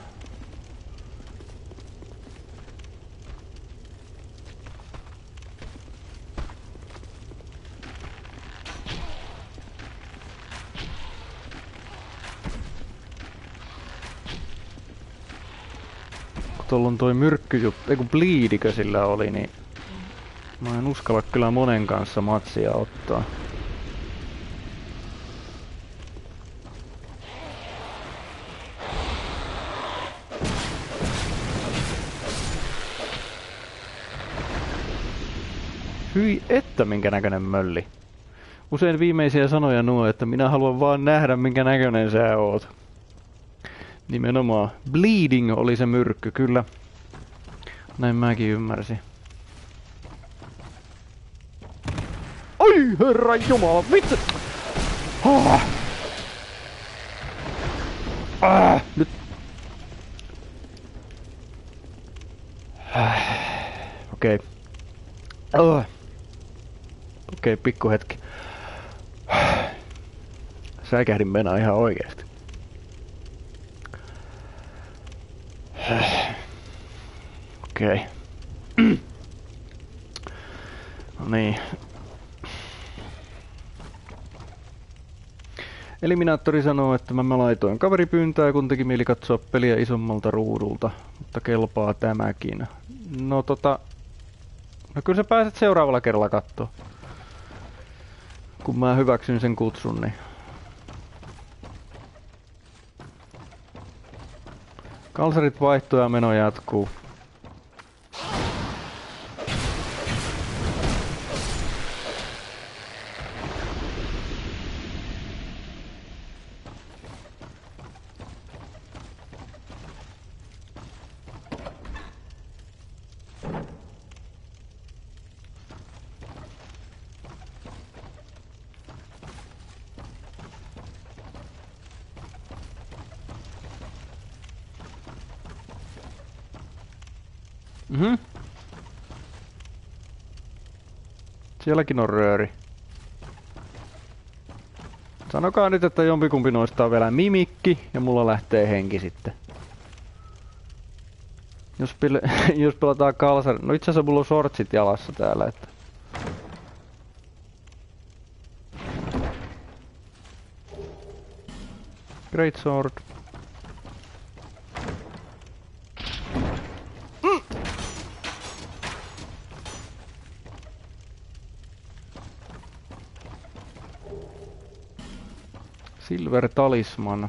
Tuolla on toi myrkkyjuttu, ei kun bleedikö sillä oli, niin mä en uskalla kyllä monen kanssa matsia ottaa. Hyi että minkä näköinen mölli. Usein viimeisiä sanoja nuo, että minä haluan vaan nähdä minkä näköinen sä oot. Nimenomaan. Bleeding oli se myrkky, kyllä. Näin mäkin ymmärsin. Oi herra jumala, vitsi! Ah! Ah, nyt. Ah. Okei. Okay. Oh. Okei, okay, pikku hetki. Säikähdin mennä ihan oikeesti. Okei. Okay. No niin. Eliminaattori sanoo, että mä, mä laitoin kaveripyyntää, kun teki mieli katsoa peliä isommalta ruudulta, mutta kelpaa tämäkin. No tota... No kyllä sä pääset seuraavalla kerralla kattoo. Kun mä hyväksyn sen kutsun, niin... Kalsarit vaihtuu ja meno jatkuu. Mhm. Sielläkin on rööri. Sanokaa nyt, että jompikumpi noista on vielä mimikki ja mulla lähtee henki sitten. Jos, pil jos pelataan kalsari... No itse asiassa mulla on shortsit jalassa täällä, että... Great sword. Mm. Silver talisman.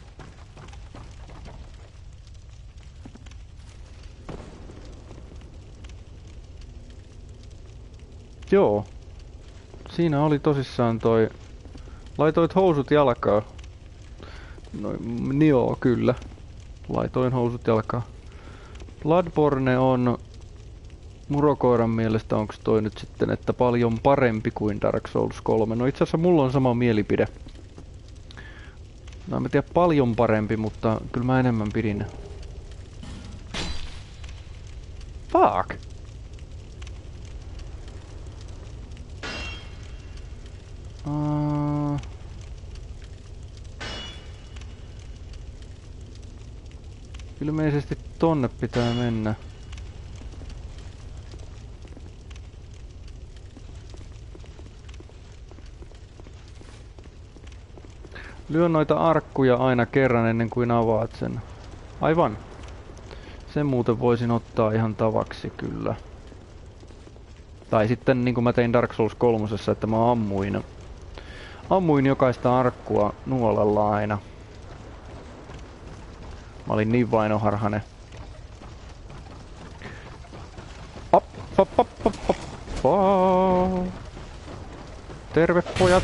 Joo. Siinä oli tosissaan toi... Laitoit housut jalkaan. No, joo, kyllä. Laitoin housut jalkaan. Bloodborne on... Murokoiran mielestä onks toi nyt sitten, että paljon parempi kuin Dark Souls kolme. No itse asiassa mulla on sama mielipide. No en mä tiedä paljon parempi, mutta kyllä mä enemmän pidin. Fuck! Uh... Ilmeisesti tonne pitää mennä. Lyö noita arkkuja aina kerran ennen kuin avaat sen. Aivan. Sen muuten voisin ottaa ihan tavaksi kyllä. Tai sitten niin kuin mä tein Dark Souls kolmosessa, että mä ammuin. Ammuin jokaista arkkua nuolella aina. Mä olin niin vainoharhanen. Op, op, op, op, op, op. Terve pojat!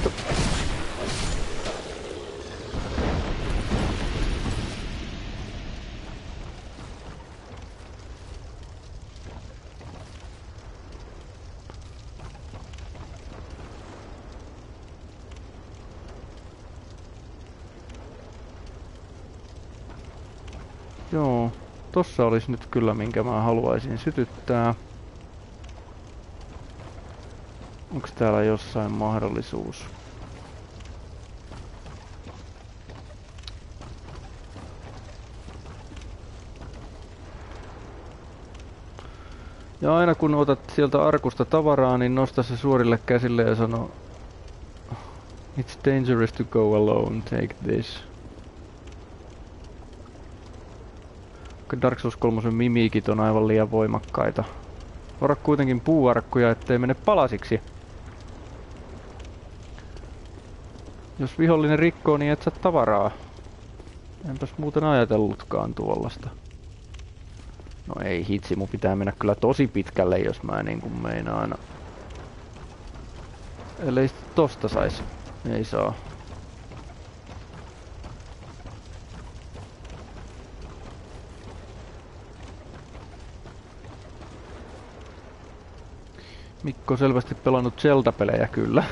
Joo, tossa olisi nyt kyllä minkä mä haluaisin sytyttää. Onks täällä jossain mahdollisuus? Ja aina kun otat sieltä arkusta tavaraa, niin nosta se suorille käsille ja sano It's dangerous to go alone, take this. Dark Souls kolme mimiikit on aivan liian voimakkaita. Varo kuitenkin puuarkkuja, ettei mene palasiksi. Jos vihollinen rikkoo, niin et saa tavaraa. Enpäs muuten ajatellutkaan tuollaista. No ei hitsi, mun pitää mennä kyllä tosi pitkälle, jos mä niin kuin meinaan. Ellei sit tosta sais. Ei saa. Mikko on selvästi pelannut Zelda-pelejä kyllä.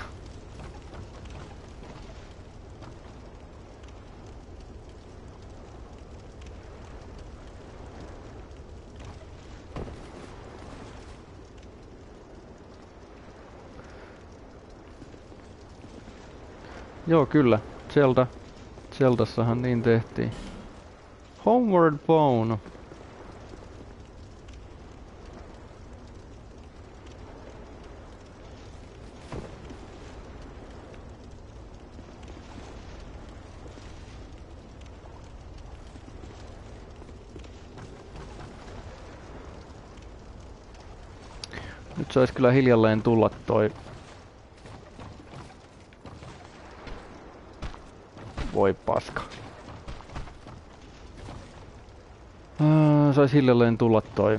Joo kyllä, Zelda. Zeldassahan niin tehtiin. Homeward Bone. Nyt Nyt sais kyllä hiljalleen tulla toi. Voi paska. Äh, sais hiljalleen tulla toi.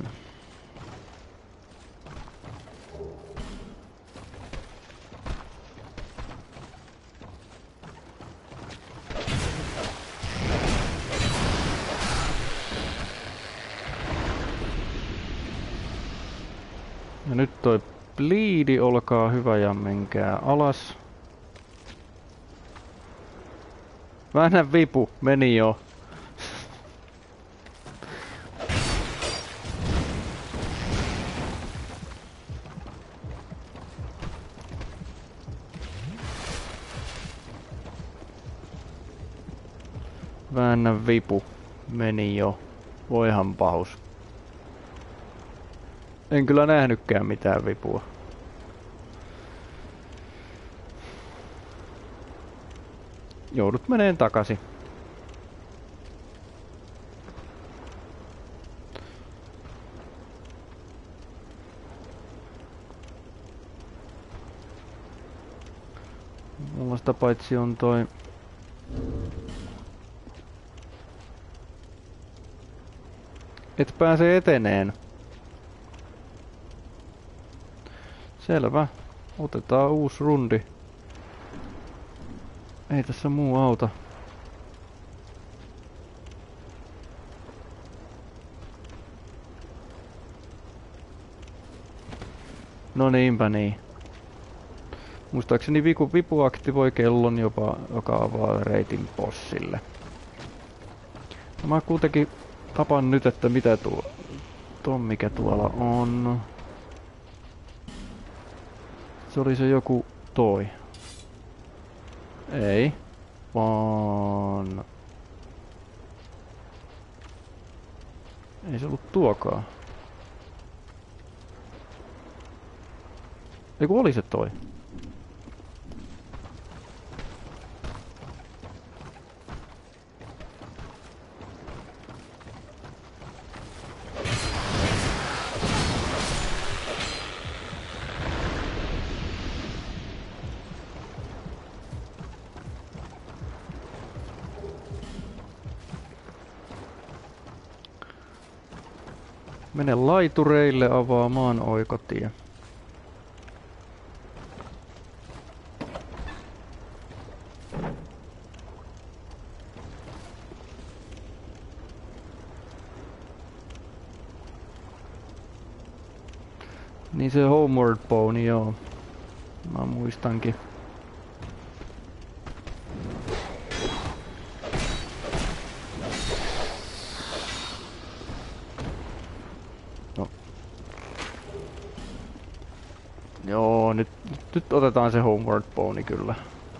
Ja nyt toi bleedi, olkaa hyvä ja menkää alas. Vähän vipu, meni jo. Väännä vipu, meni jo. Voihan pahus. En kyllä nähnytkään mitään vipua. Joudut meneen takaisin. Mulla sitä paitsi on toi... Et pääse eteneen. Selvä. Otetaan uusi rundi. Ei tässä muu auta. No niinpä niin. Muistaakseni vipu, vipu aktivoi kellon jopa, joka avaa reitin bossille. No mä kuitenkin tapan nyt, että mitä tuo... Tuo mikä tuolla on. Se oli se joku toi. Ei. Vaan... Ei se ollut tuokaan. Eiku oli se toi. Mene laitureille avaamaan oikotie. Niin se Homeward Bone, joo. Mä muistankin. No. Joo, nyt, nyt otetaan se Homeward Bone kyllä.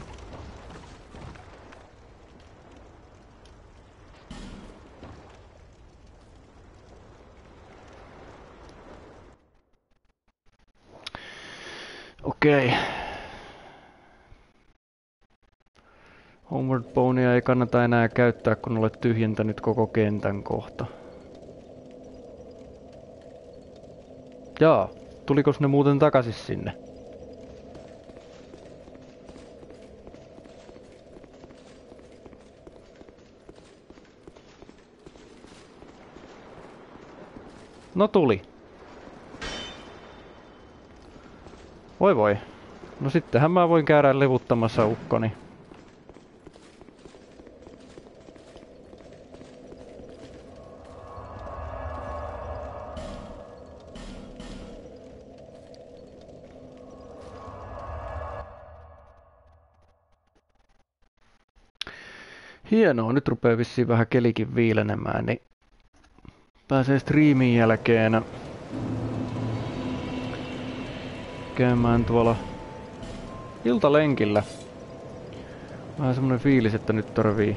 Okei. Homeward Bonea ei kannata enää käyttää, kun olet tyhjentänyt koko kentän kohta. Jaa, tulikos ne muuten takaisin sinne? No tuli. Voi voi. No sittenhän mä voin käydä levuttamassa ukkoni. Hienoa, nyt rupeaa vissiin vähän kelikin viilenemään, niin pääsee striimin jälkeen käymään tuolla iltalenkillä. Vähän semmonen fiilis, että nyt tarvii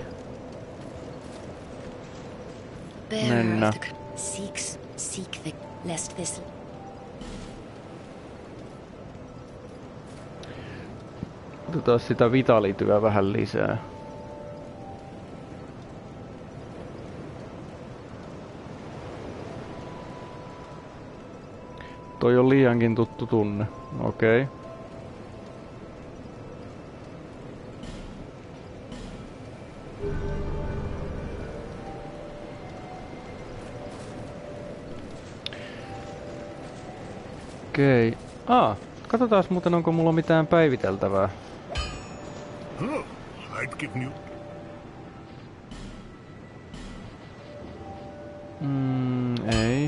mennä. Seeks, seek the, lest this... Otetaan sitä vitalityä vähän lisää. Toi on liiankin tuttu tunne. Okei. Okay. Okei. Okay. Ah, katsotaas muuten onko mulla mitään päiviteltävää. Oh, I'd given you... Mm, ei.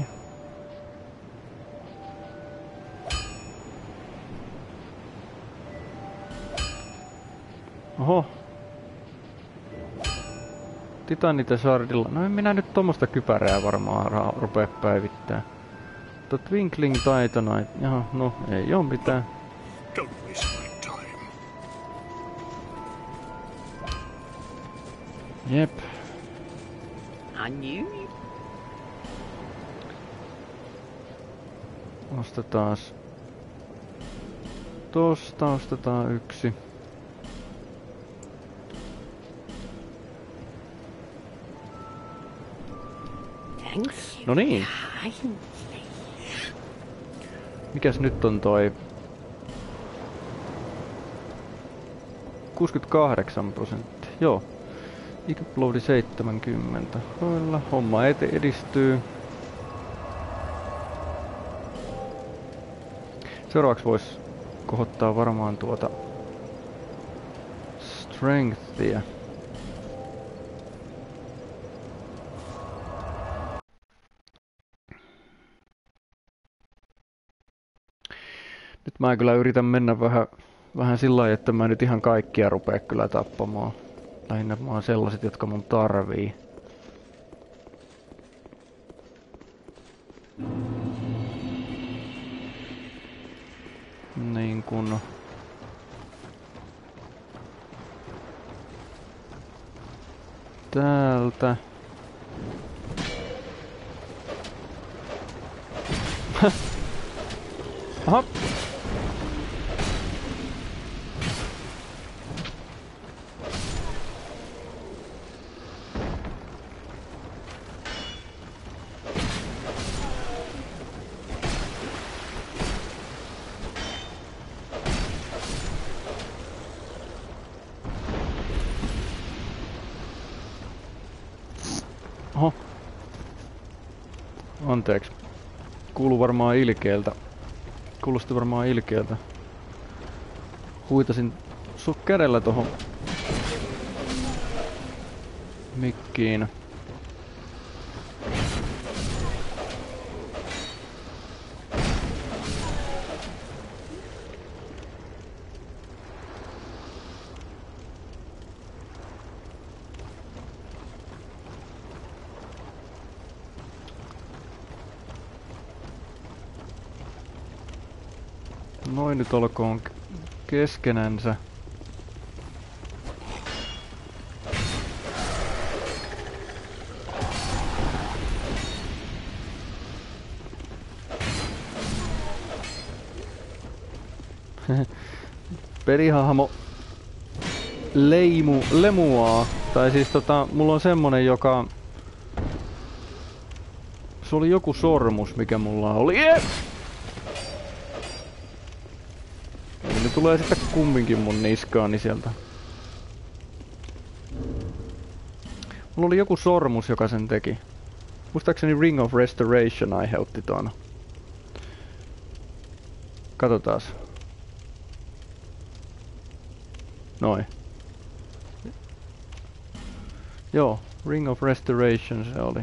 Oho. Titanit ja Shardilla. No en minä nyt tommosta kypärää varmaan rupea päivittää. The Twinkling Titanite. Jaha, no ei oo mitään. Don't waste my time. Jep. I knew you. Ostetaas. Tosta ostetaan yksi. Thank you. No niin. Kindly. Mikäs nyt on toi? kuusikymmentäkahdeksan prosenttia. Joo. Uploadi seitsemänkymmentä. Kyllä, homma ete edistyy. Seuraavaksi vois kohottaa varmaan tuota strengthia. Nyt mä kyllä yritän mennä vähän, vähän sillä lailla, että mä nyt ihan kaikkia rupea kyllä tappamaan. Lähinnä vaan sellaiset, jotka mun tarvii. Niin kun... Täältä. Aha. Oho. Anteeksi. Kuuluu varmaan ilkeältä. Kuulosti varmaan ilkeältä. Huitasin sut kädellä tohon mikkiin. Noin nyt olkoon keskenänsä. Pelihahmo leimu, lemuaa. Tai siis tota, mulla on semmonen, joka... Se oli joku sormus, mikä mulla oli. Yeah! Eli ne tulee sitten kumminkin mun niskaani sieltä. Mulla oli joku sormus, joka sen teki. Muistaakseni Ring of Restoration aiheutti ton. Katsotaas. Noin. Joo, Ring of Restoration se oli.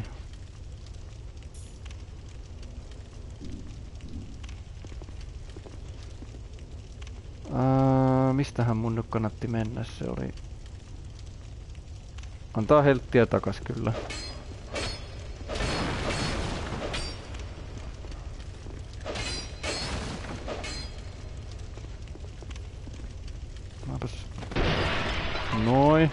Uh, mistähän mun nyt kannatti mennä? Se oli... Antaa helttiä takas kyllä. Maapas. Noin.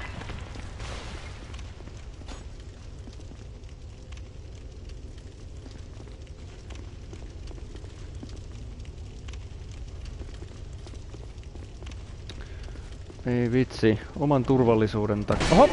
Ei vitsi, oman turvallisuuden takia. Oho!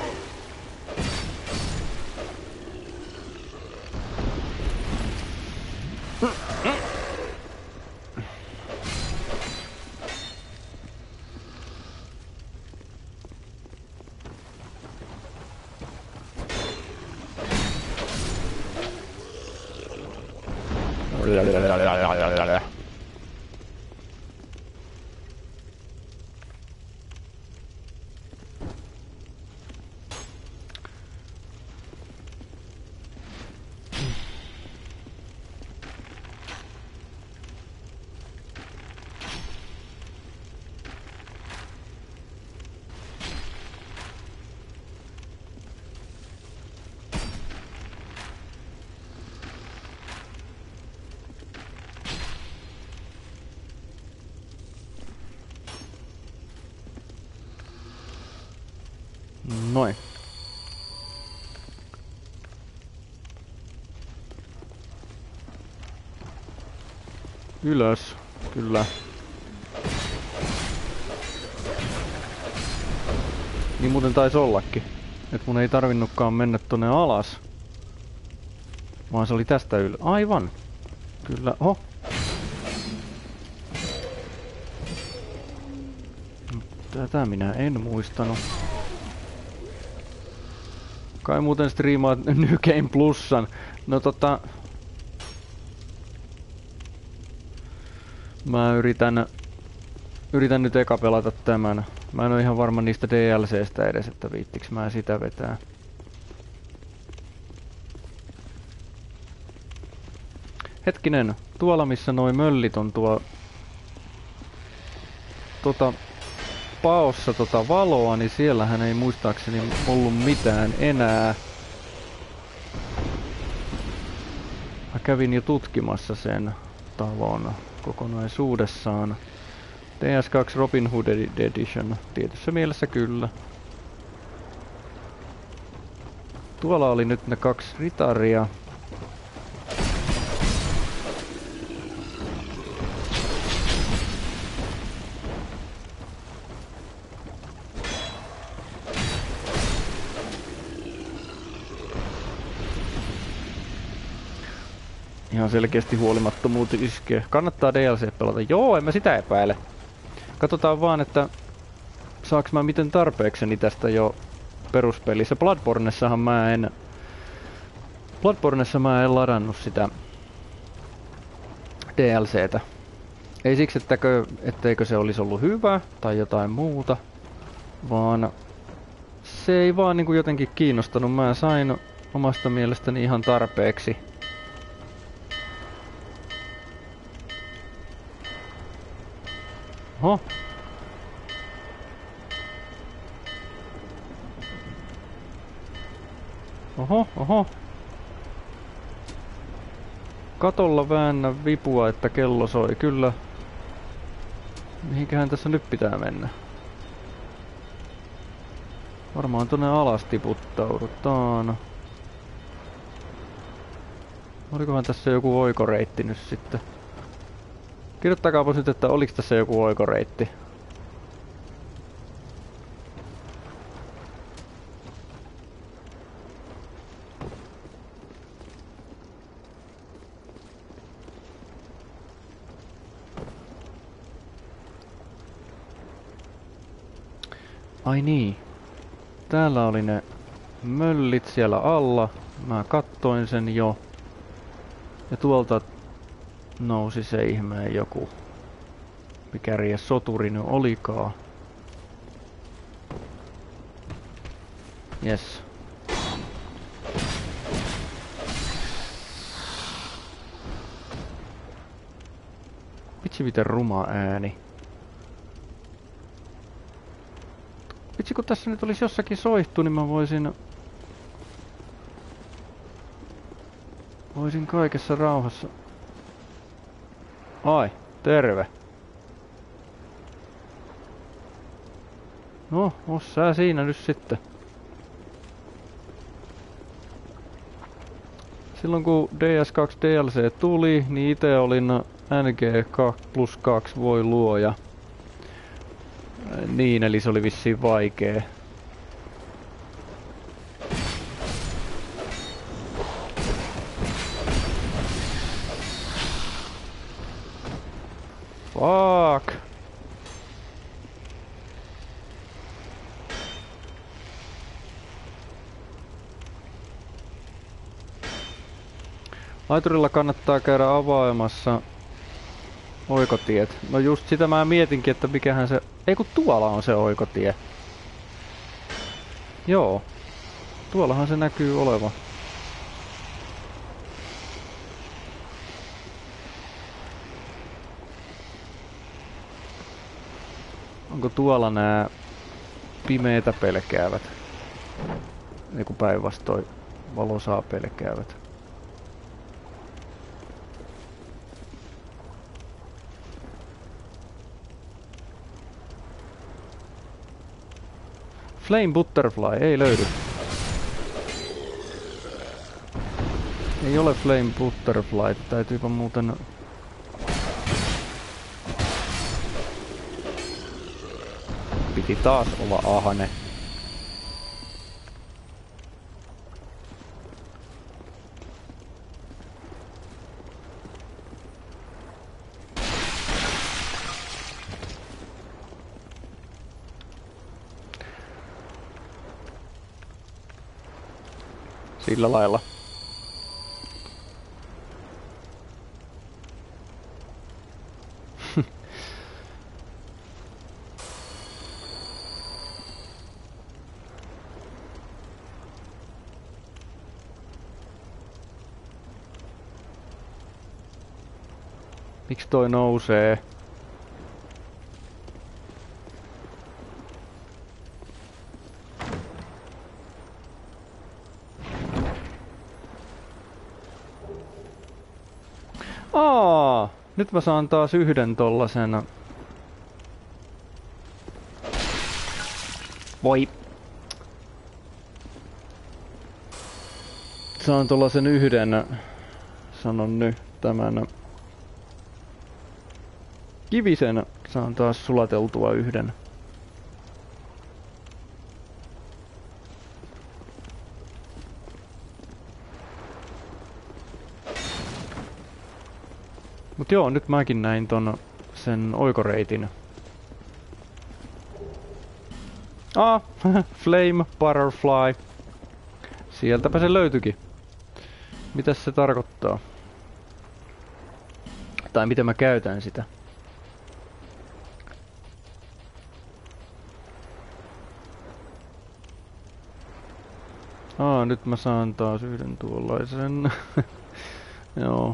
Noin. Ylös, kyllä. Niin muuten taisi ollakin. Et mun ei tarvinnutkaan mennä tonne alas. Vaan se oli tästä yl... Aivan! Kyllä, oho! Tätä minä en muistanut. Kai muuten striimaat New Game Plusan. No tota... Mä yritän... Yritän nyt eka pelata tämän. Mä en oo ihan varma niistä D L C:stä edes, että viittiks mä sitä vetää. Hetkinen, tuolla missä noi möllit on tuo... Tota... Paossa tota valoa, niin siellähän ei muistaakseni ollut mitään enää. Mä kävin jo tutkimassa sen talon kokonaisuudessaan. D S kaksi Robin Hood Edition, tietyssä mielessä kyllä. Tuolla oli nyt ne kaksi ritaria. Ihan selkeästi huolimattomuus iskee. Kannattaa D L C pelata. Joo, en mä sitä epäile. Katsotaan vaan, että saaks mä miten tarpeekseni tästä jo peruspelissä. Bloodbornessahan mä en... Bloodbornessa mä en ladannut sitä D L C:tä. Ei siksi, ettäkö, etteikö se olisi ollut hyvä tai jotain muuta, vaan se ei vaan niinku jotenkin kiinnostanut. Mä sain omasta mielestäni ihan tarpeeksi. Oho. Oho, oho. Katolla väännä vipua, että kello soi. Kyllä. Mihinkähän tässä nyt pitää mennä? Varmaan tonne alas tiputtaudutaan. Olikohan tässä joku oikoreitti nyt sitten? Kirjoittakaapas nyt, että oliks tässä joku oikoreitti. Ai niin. Täällä oli ne möllit siellä alla. Mä kattoin sen jo. Ja tuolta nousi se ihmeen joku. Mikä ries soturi nyt olikaan. Yes. Vitsi miten ruma ääni. Vitsi kun tässä nyt olisi jossakin soihtu, niin mä voisin... Voisin kaikessa rauhassa... Ai, terve. No, oos sä siinä nyt sitten. Silloin kun D S kaksi D L C tuli, niin ite olin N G plus kaksi voi luoja. Niin, eli se oli vissiin vaikee. Fuck! Laiturilla kannattaa käydä avaamassa oikotiet. No just sitä mä mietinkin, että mikähän se... Ei kun tuolla on se oikotie. Joo. Tuollahan se näkyy olevan. Onko tuolla nää pimeitä pelkäävät? Eiku päinvastoin valosaa pelkäävät. Flame Butterfly ei löydy. Ei ole Flame Butterfly, täytyypä muuten... Piti taas olla ahne. Sillä lailla. Miksi toi nousee? Aa, nyt mä saan taas yhden tollasen. Voi. Saan tollasen yhden, sanon nyt tämän. Kivisen saan taas sulateltua yhden. Mut joo, nyt mäkin näin ton sen oikoreitin. Ah, Flame Butterfly. Sieltäpä se löytyikin. Mitäs se tarkoittaa? Tai miten mä käytän sitä? Aa, nyt mä saan taas yhden tuollaisen. Joo.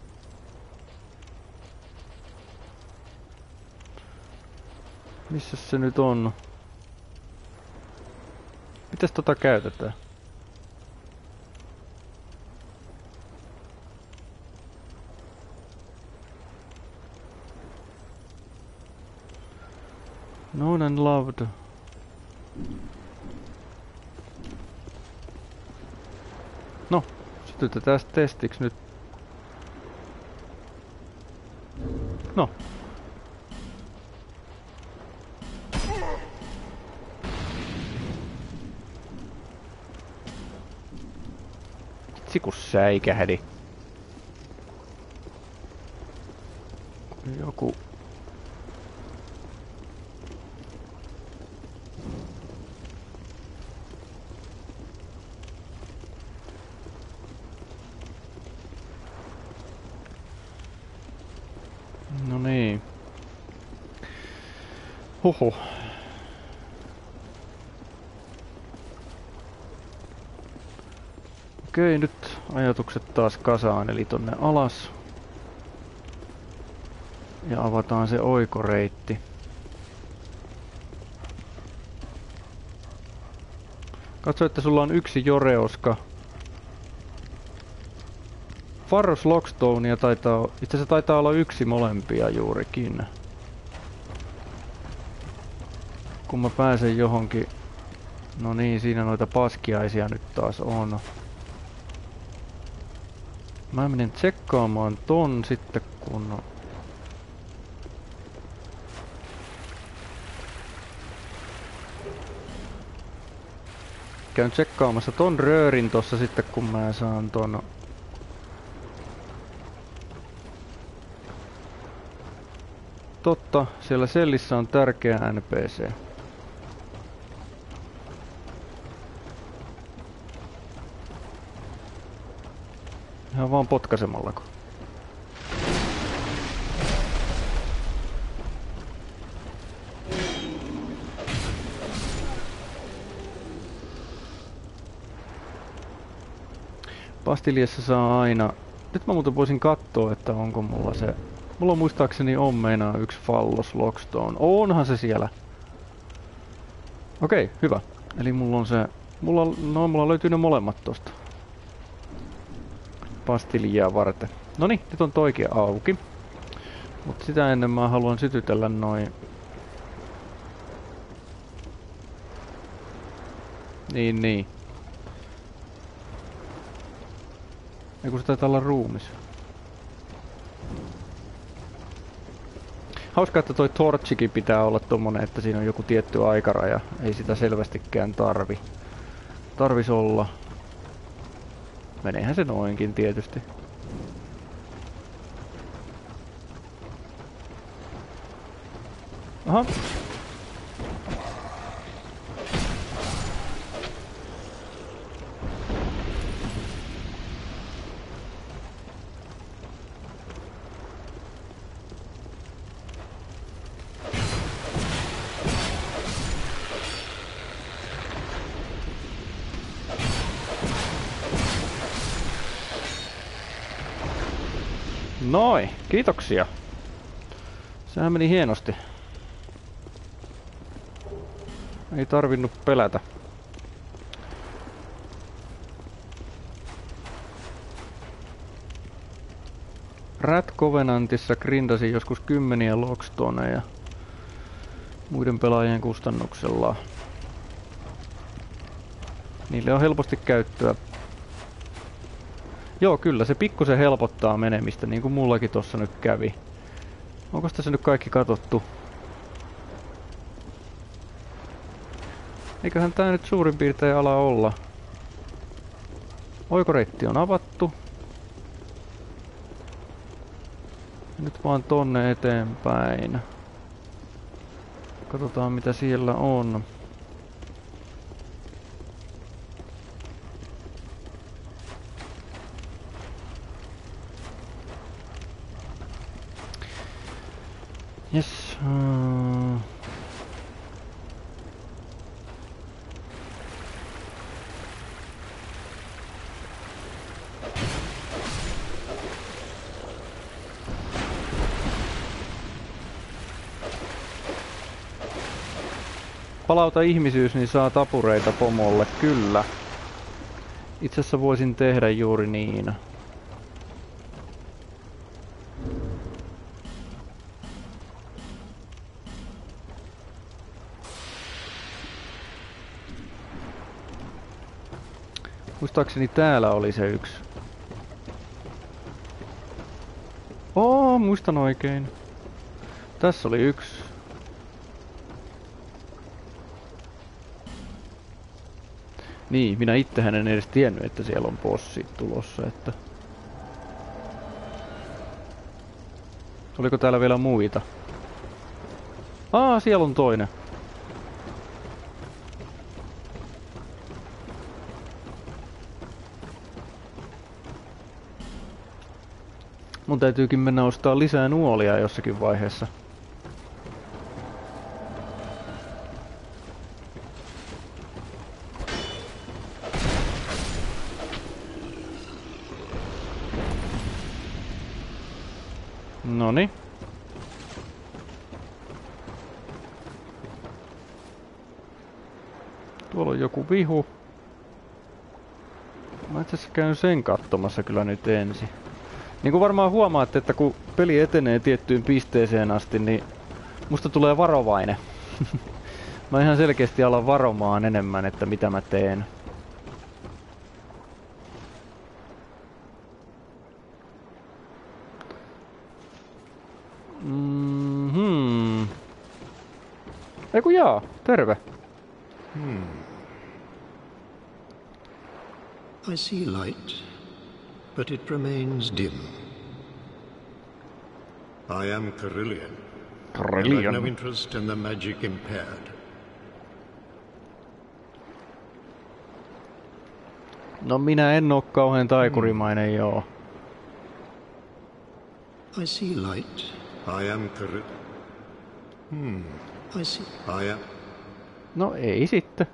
Missä se nyt on? Mitäs tota käytetään? Known and loved. No, sytytetään testiksi nyt. No. Sikus säikähdi. Joku... No niin. Huhu. Okei, nyt ajatukset taas kasaan, eli tonne alas. Ja avataan se oikoreitti. Katso, että sulla on yksi Joreoska. Farros Lockstonea taitaa... Itse asiassa taitaa olla yksi molempia juurikin. Kun mä pääsen johonkin... No niin, siinä noita paskiaisia nyt taas on. Mä menen tsekkaamaan ton sitten kun... Käyn tsekkaamassa ton röörin tossa sitten kun mä saan ton... Totta, siellä sellissä on tärkeä N P C. Ihan vaan potkasemallako. Pastiliassa saa aina... Nyt mä muuten voisin katsoa, että onko mulla se... Mulla muistaakseni on meinaa yksi Fallos Lockstone. Onhan se siellä. Okei, hyvä. Eli mulla on se... Mulla, no, mulla löytyy ne molemmat tosta. Pastiliaa varten. Noniin, nyt on toikin auki. Mut sitä ennen mä haluan sytytellä noin... Niin, niin. Eiku se taitaa olla ruumis. Hauska, että toi torchikin pitää olla tommonen, että siinä on joku tietty aikaraja. Ei sitä selvästikään tarvi. Tarvis olla. Meneehän se noinkin tietysti. Aha. Noi, kiitoksia. Sehän meni hienosti. Ei tarvinnut pelätä. Rat Covenantissa grindasin joskus kymmeniä Lockstoneja muiden pelaajien kustannuksella. Niille on helposti käyttöä. Joo, kyllä, se pikkusen helpottaa menemistä, niin kuin mullakin tossa nyt kävi. Onko tässä nyt kaikki katsottu? Eiköhän tää nyt suurin piirtein ala olla. Oikoreitti on avattu. Nyt vaan tonne eteenpäin. Katsotaan mitä siellä on. Yes. Uh... Palauta ihmisyys, niin saa tapureita pomolle. Kyllä. Itse asiassa voisin tehdä juuri niin. Muistaakseni täällä oli se yksi. Oo, muistan oikein. Tässä oli yksi. Niin, minä itsehän en edes tiennyt, että siellä on bossit tulossa, että... Oliko täällä vielä muita? Aa, siellä on toinen. Mun täytyykin mennä ostaa lisää nuolia jossakin vaiheessa. Noniin. Tuolla on joku vihu. Mä itse asiassa käyn sen katsomassa kyllä nyt ensin. Niin kuin varmaan huomaatte, että kun peli etenee tiettyyn pisteeseen asti, niin musta tulee varovainen. Mä ihan selkeästi alan varomaan enemmän, että mitä mä teen. Mhm. Eiku jaa, terve. Hmm. I see light, but it remains dim. I am Carillion. Carillion. I have no interest in the magic impaired. No minä en oo kauhean taikurimainen, hmm. joo. I see light. I am correct. Hmm. I see. I am. No ei sitten.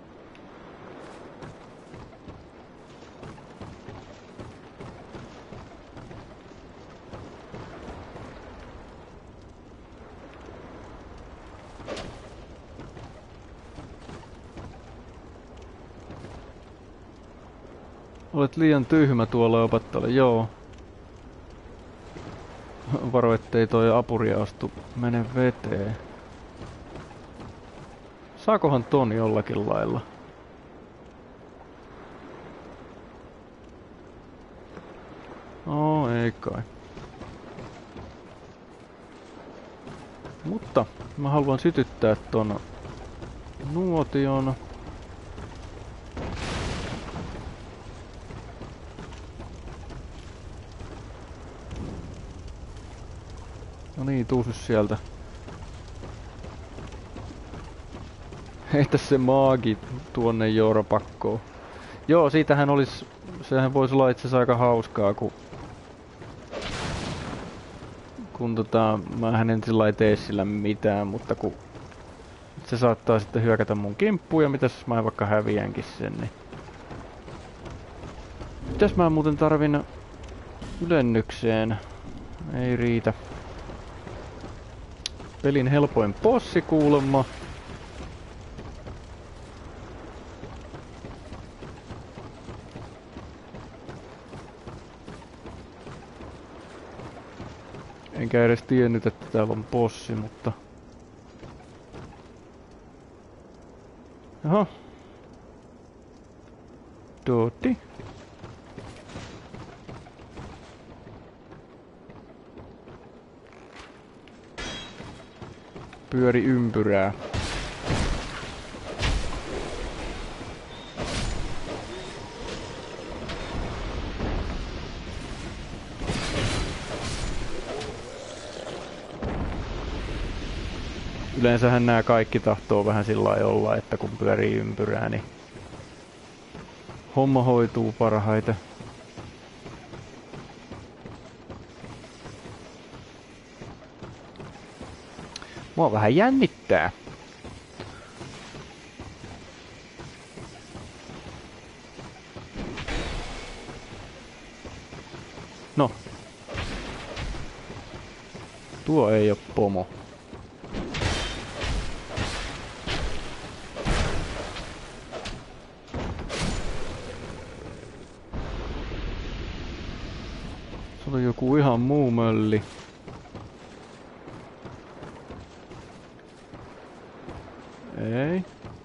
Olet liian tyhmä tuolla opattalle, joo. Varo ettei toi apuri astu mene veteen. Saakohan ton jollakin lailla? Oo, ei kai. Mutta mä haluan sytyttää ton nuotion. No niin, tuu sieltä. Heitä se maagi tuonne Joorapakkoon. Joo, siitähän olis... Sehän voisi olla itse asiassa aika hauskaa, kun... Kun tota... Mähän en sillä tee sillä mitään, mutta kun... Se saattaa sitten hyökätä mun kimppuun ja mitäs mä vaikka häviänkin sen, niin... Mitäs mä muuten tarvin ylennykseen? Ei riitä. Pelin helpoin bossi kuulemma. Enkä edes tiennyt, että täällä on bossi, mutta... Jaha. Doti. Pyöri ympyrää. Yleensähän nämä kaikki tahtoo vähän sillä lailla olla, että kun pyörii ympyrää, niin homma hoituu parhaiten. Mua vähän jännittää. No. Tuo ei oo pomo. Se oli joku ihan muu mölli. Ei.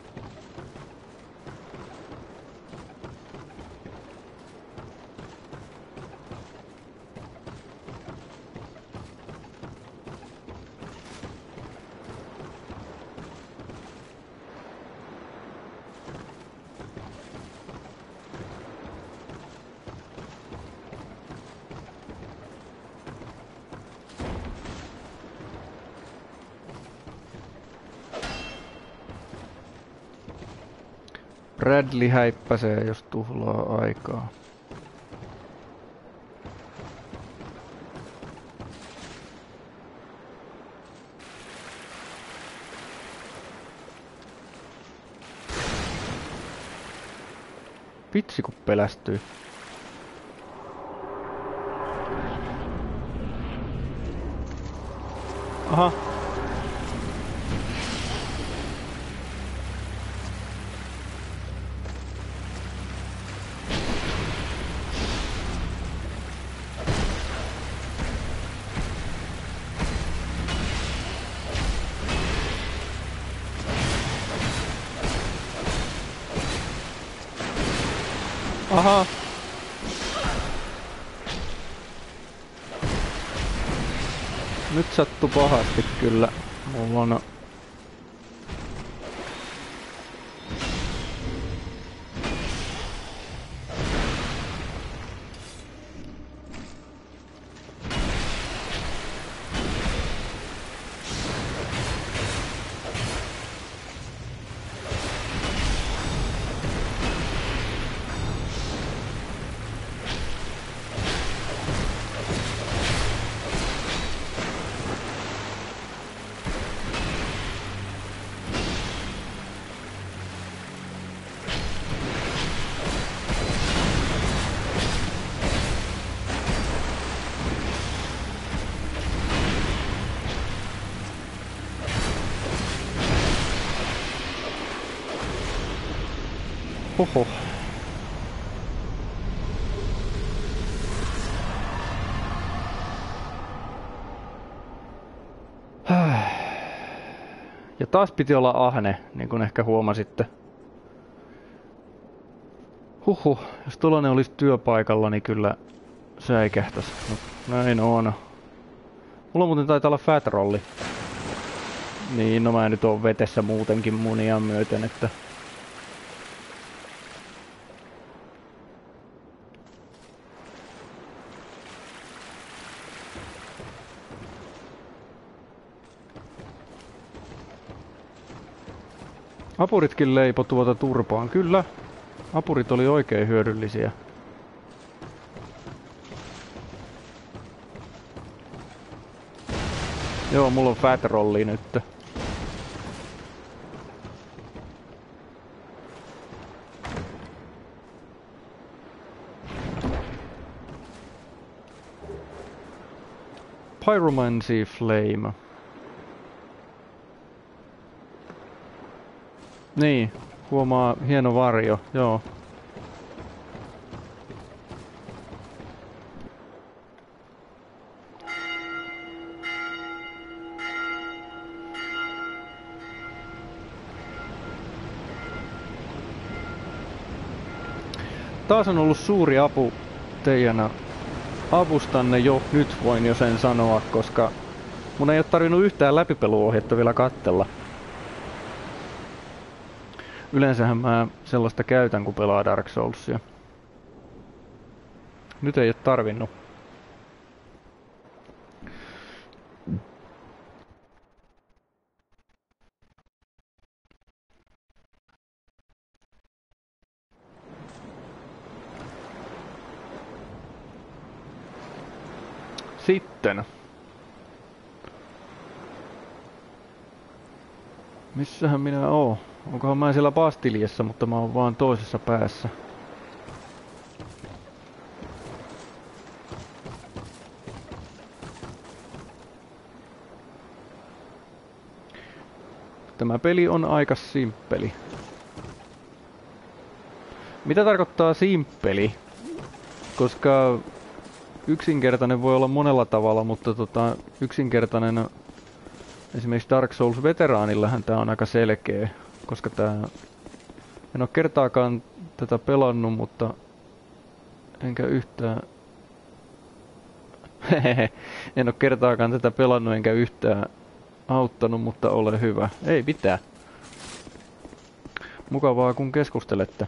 Bradley häippäsee, jos tuhlaa aikaa. Vitsi kun pelästyi. Aha. Aha. Nyt sattu pahasti kyllä. Mulla on... Hoho. Ja taas piti olla ahne, niin kuin ehkä huomasitte. Huhhuh, jos tuollainen olisi työpaikalla, niin kyllä säikähtäisi. No, näin on. Mulla muuten taitaa olla fat rolli. Niin, no mä nyt oon vetessä muutenkin munia myöten, että... Apuritkin leipo tuota turpaan. Kyllä, apurit oli oikein hyödyllisiä. Joo, mulla on fat rolli nyt. Pyromancy Flame. Niin, huomaa hieno varjo, joo. Taas on ollut suuri apu teidän avustanne jo, nyt voin jo sen sanoa, koska mun ei ole tarvinnut yhtään läpipeluohjetta vielä katsella. Yleensähän mä sellaista käytän, kun pelaa Dark Soulsia. Nyt ei ole tarvinnut. Sitten. Missähän minä oon? Onkohan mä siellä Bastiljessa, mutta mä oon vaan toisessa päässä. Tämä peli on aika simppeli. Mitä tarkoittaa simppeli? Koska yksinkertainen voi olla monella tavalla, mutta tota, yksinkertainen esimerkiksi Dark Souls veteraanillahan tää on aika selkeä, koska tää... En oo kertaakaan tätä pelannut, mutta enkä yhtään... Hehehe, en oo kertaakaan tätä pelannut enkä yhtään auttanut, mutta ole hyvä. Ei mitään. Mukavaa kun keskustelette.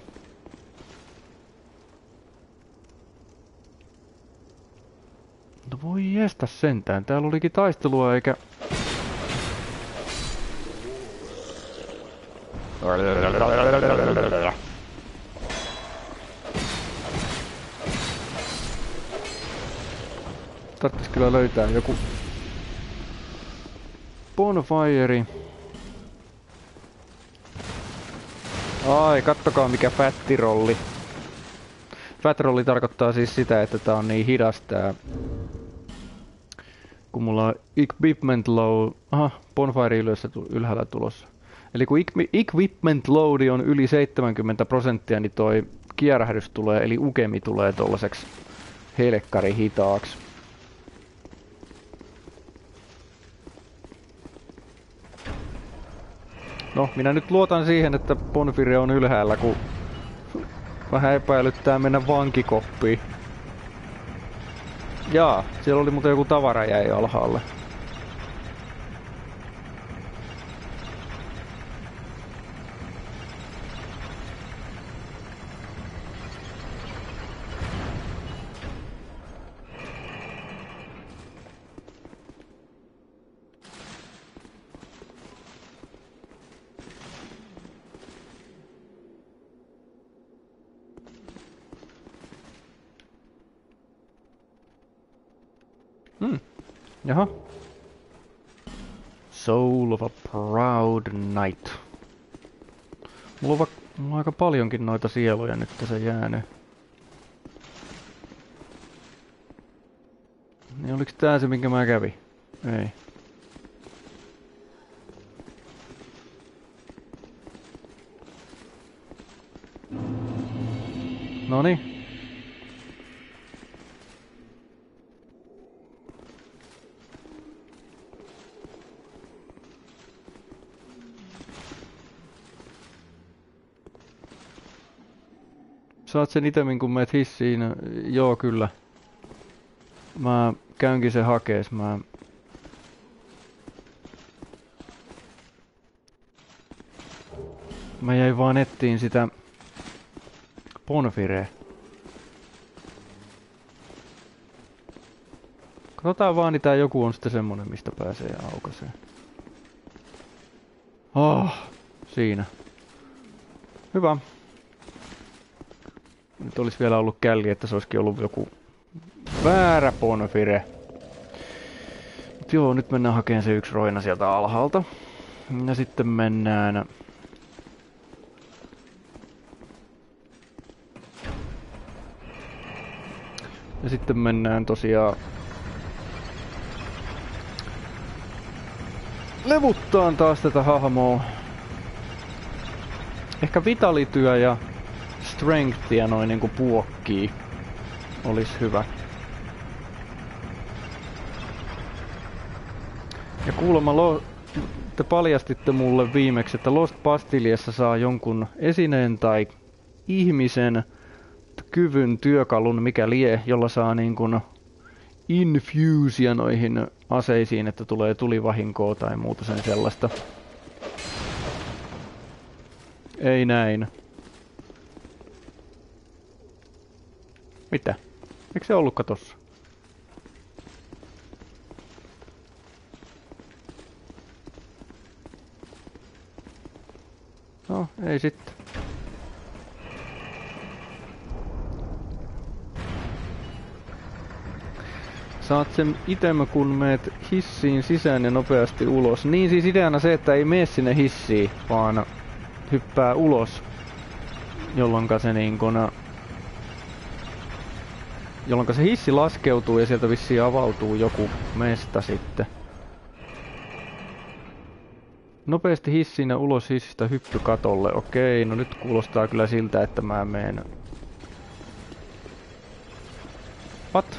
No voi jestä sentään, täällä olikin taistelua eikä... Tarttis kyllä löytää joku... Bonfire. Ai, kattokaa mikä fättirolli. Fätrolli tarkoittaa siis sitä, että tää on niin hidas tää... Kun mulla on equipment load... Aha, bonfire ylössä ylhäällä tulossa. Eli kun equipment loadi on yli seitsemänkymmentä prosenttia, niin toi kierähdys tulee, eli ukemi tulee tollaseksi helkkari hitaaksi. No, minä nyt luotan siihen, että bonfire on ylhäällä, kun vähän epäilyttää mennä vankikoppiin. Jaa, siellä oli muuten joku tavara jäi alhaalle. Hmm. Jaha. Soul of a Proud Knight. Mulla on, va mulla on aika paljonkin noita sieluja nyt tässä jäänyt. Niin oliks tää se minkä mä kävin? Ei. Noniin. Saat sen itemin kun meet hissiin? Joo, kyllä. Mä käynkin se hakees. Mä... Mä jäin vaan ettiin sitä... Bonfirea. Katsotaan vaan, niin tää joku on sitten semmonen, mistä pääsee aukaseen. Oh, siinä. Hyvä. Nyt olisi vielä ollut källi, että se olisikin ollut joku väärä bonfire. Mut joo, nyt mennään hakemaan se yksi roina sieltä alhaalta. Ja sitten mennään... Ja sitten mennään tosiaan... levuttaan taas tätä hahmoa. Ehkä vitalityö ja strengthia noin niinku puokkii olis hyvä. Ja kuulemma lo te paljastitte mulle viimeksi, että Lost Pastiliassa saa jonkun esineen tai ihmisen kyvyn, työkalun, mikä lie, jolla saa niinkun infusia noihin aseisiin, että tulee tulivahinkoa tai muuta sen sellaista. Ei näin. Mitä? Eikö se ollutkaan tossa? No, ei sitten. Saat sen item kun meet hissiin sisään ja nopeasti ulos. Niin siis ideana se, että ei mene sinne hissiin, vaan hyppää ulos. Jolloinka se niin kun... Jolloinka se hissi laskeutuu ja sieltä vissiin avautuu joku mesta sitten. Nopeasti hissiin ja ulos hissistä hyppy katolle. Okei, no nyt kuulostaa kyllä siltä, että mä meen... What?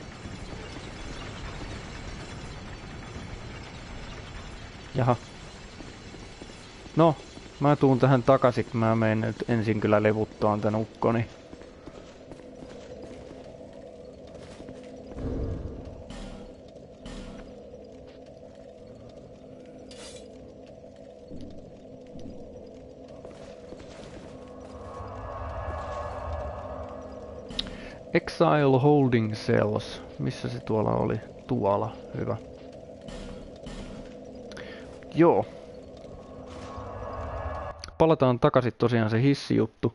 Jaha. No, mä tuun tähän takaisin, mä menen nyt ensin kyllä levuttaan tän ukkoni. Exile Holding Cells. Missä se tuolla oli? Tuolla. Hyvä. Joo. Palataan takaisin tosiaan se hissijuttu.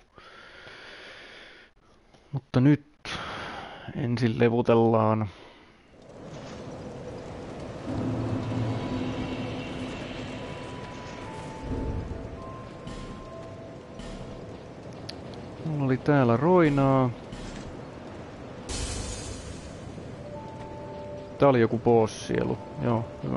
Mutta nyt ensin levutellaan. Mulla oli täällä roinaa. Tää oli joku boss-sielu. Joo, hyvä.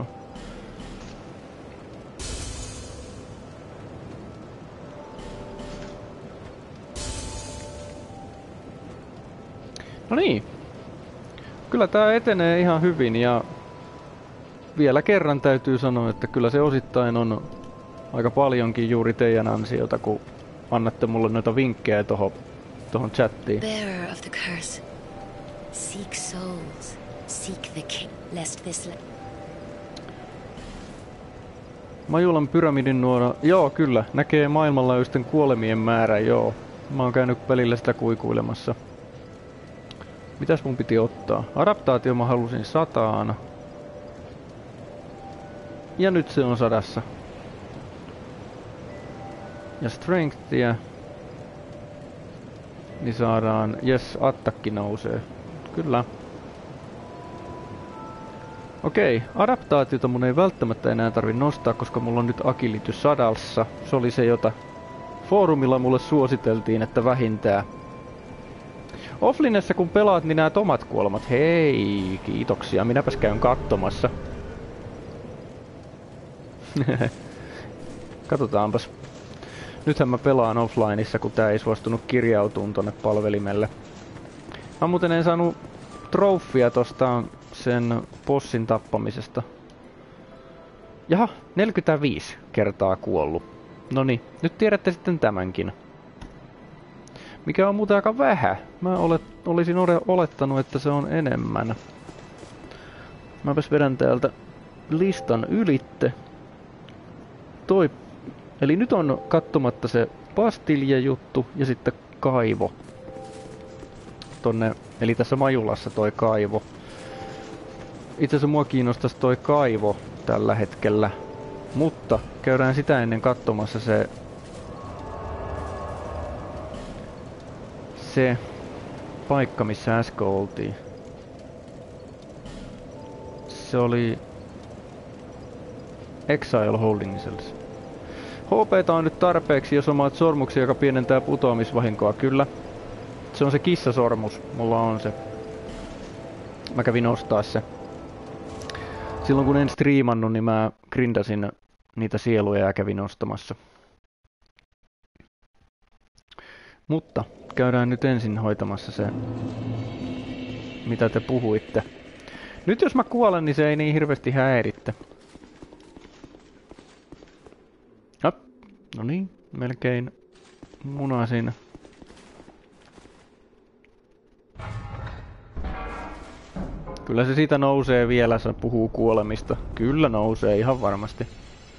No niin. Kyllä tää etenee ihan hyvin ja vielä kerran täytyy sanoa, että kyllä se osittain on aika paljonkin juuri teidän ansiota, kun annatte mulle noita vinkkejä tohon, tohon chattiin. Bearer of the curse. Seek souls. Seek the king, lest this... Majulan pyramidin nuora. Joo, kyllä. Näkee maailmanlaajuisten kuolemien määrä, joo. Mä oon käynyt välillä sitä kuikuilemassa. Mitäs mun piti ottaa? Adaptaatio mä halusin sataan. Ja nyt se on sadassa. Ja strengthia. Niin saadaan... Yes, attakki nousee. Kyllä. Okei, adaptaatiota mun ei välttämättä enää tarvi nostaa, koska mulla on nyt agility sadassa. Se oli se, jota foorumilla mulle suositeltiin, että vähintään. Offlinessa kun pelaat, niin näet omat kuolemat. Hei, kiitoksia. Minäpäs käyn katsomassa. Katsotaanpas. Nythän mä pelaan offlineissa, kun tää ei suostunut kirjautumaan tonne palvelimelle. Mä muuten en saanut trofia tosta sen bossin tappamisesta. Jaha, neljäkymmentäviisi kertaa kuollut. Noniin, nyt tiedätte sitten tämänkin. Mikä on muuten aika vähän. Mä olet, olisin olettanut, että se on enemmän. Mäpäs vedän täältä listan ylitte. Toi. Eli nyt on katsomatta se Bastilje-juttu ja sitten kaivo. Tonne, eli tässä Majulassa toi kaivo. Itse asiassa mua kiinnostaisi toi kaivo tällä hetkellä. Mutta käydään sitä ennen katsomassa se... Se paikka, missä äsken oltiin. Se oli... Exile Holding Cells. H P:tä on nyt tarpeeksi, jos omaat sormuksia, joka pienentää putoamisvahinkoa. Kyllä. Se on se kissasormus. Mulla on se. Mä kävin ostaa se. Silloin kun en striimannut, niin mä grindasin niitä sieluja ja kävin ostamassa. Mutta käydään nyt ensin hoitamassa se, mitä te puhuitte. Nyt jos mä kuolen, niin se ei niin hirveästi häiritte. No niin, melkein munasin. Kyllä se siitä nousee vielä, se puhuu kuolemista. Kyllä nousee ihan varmasti.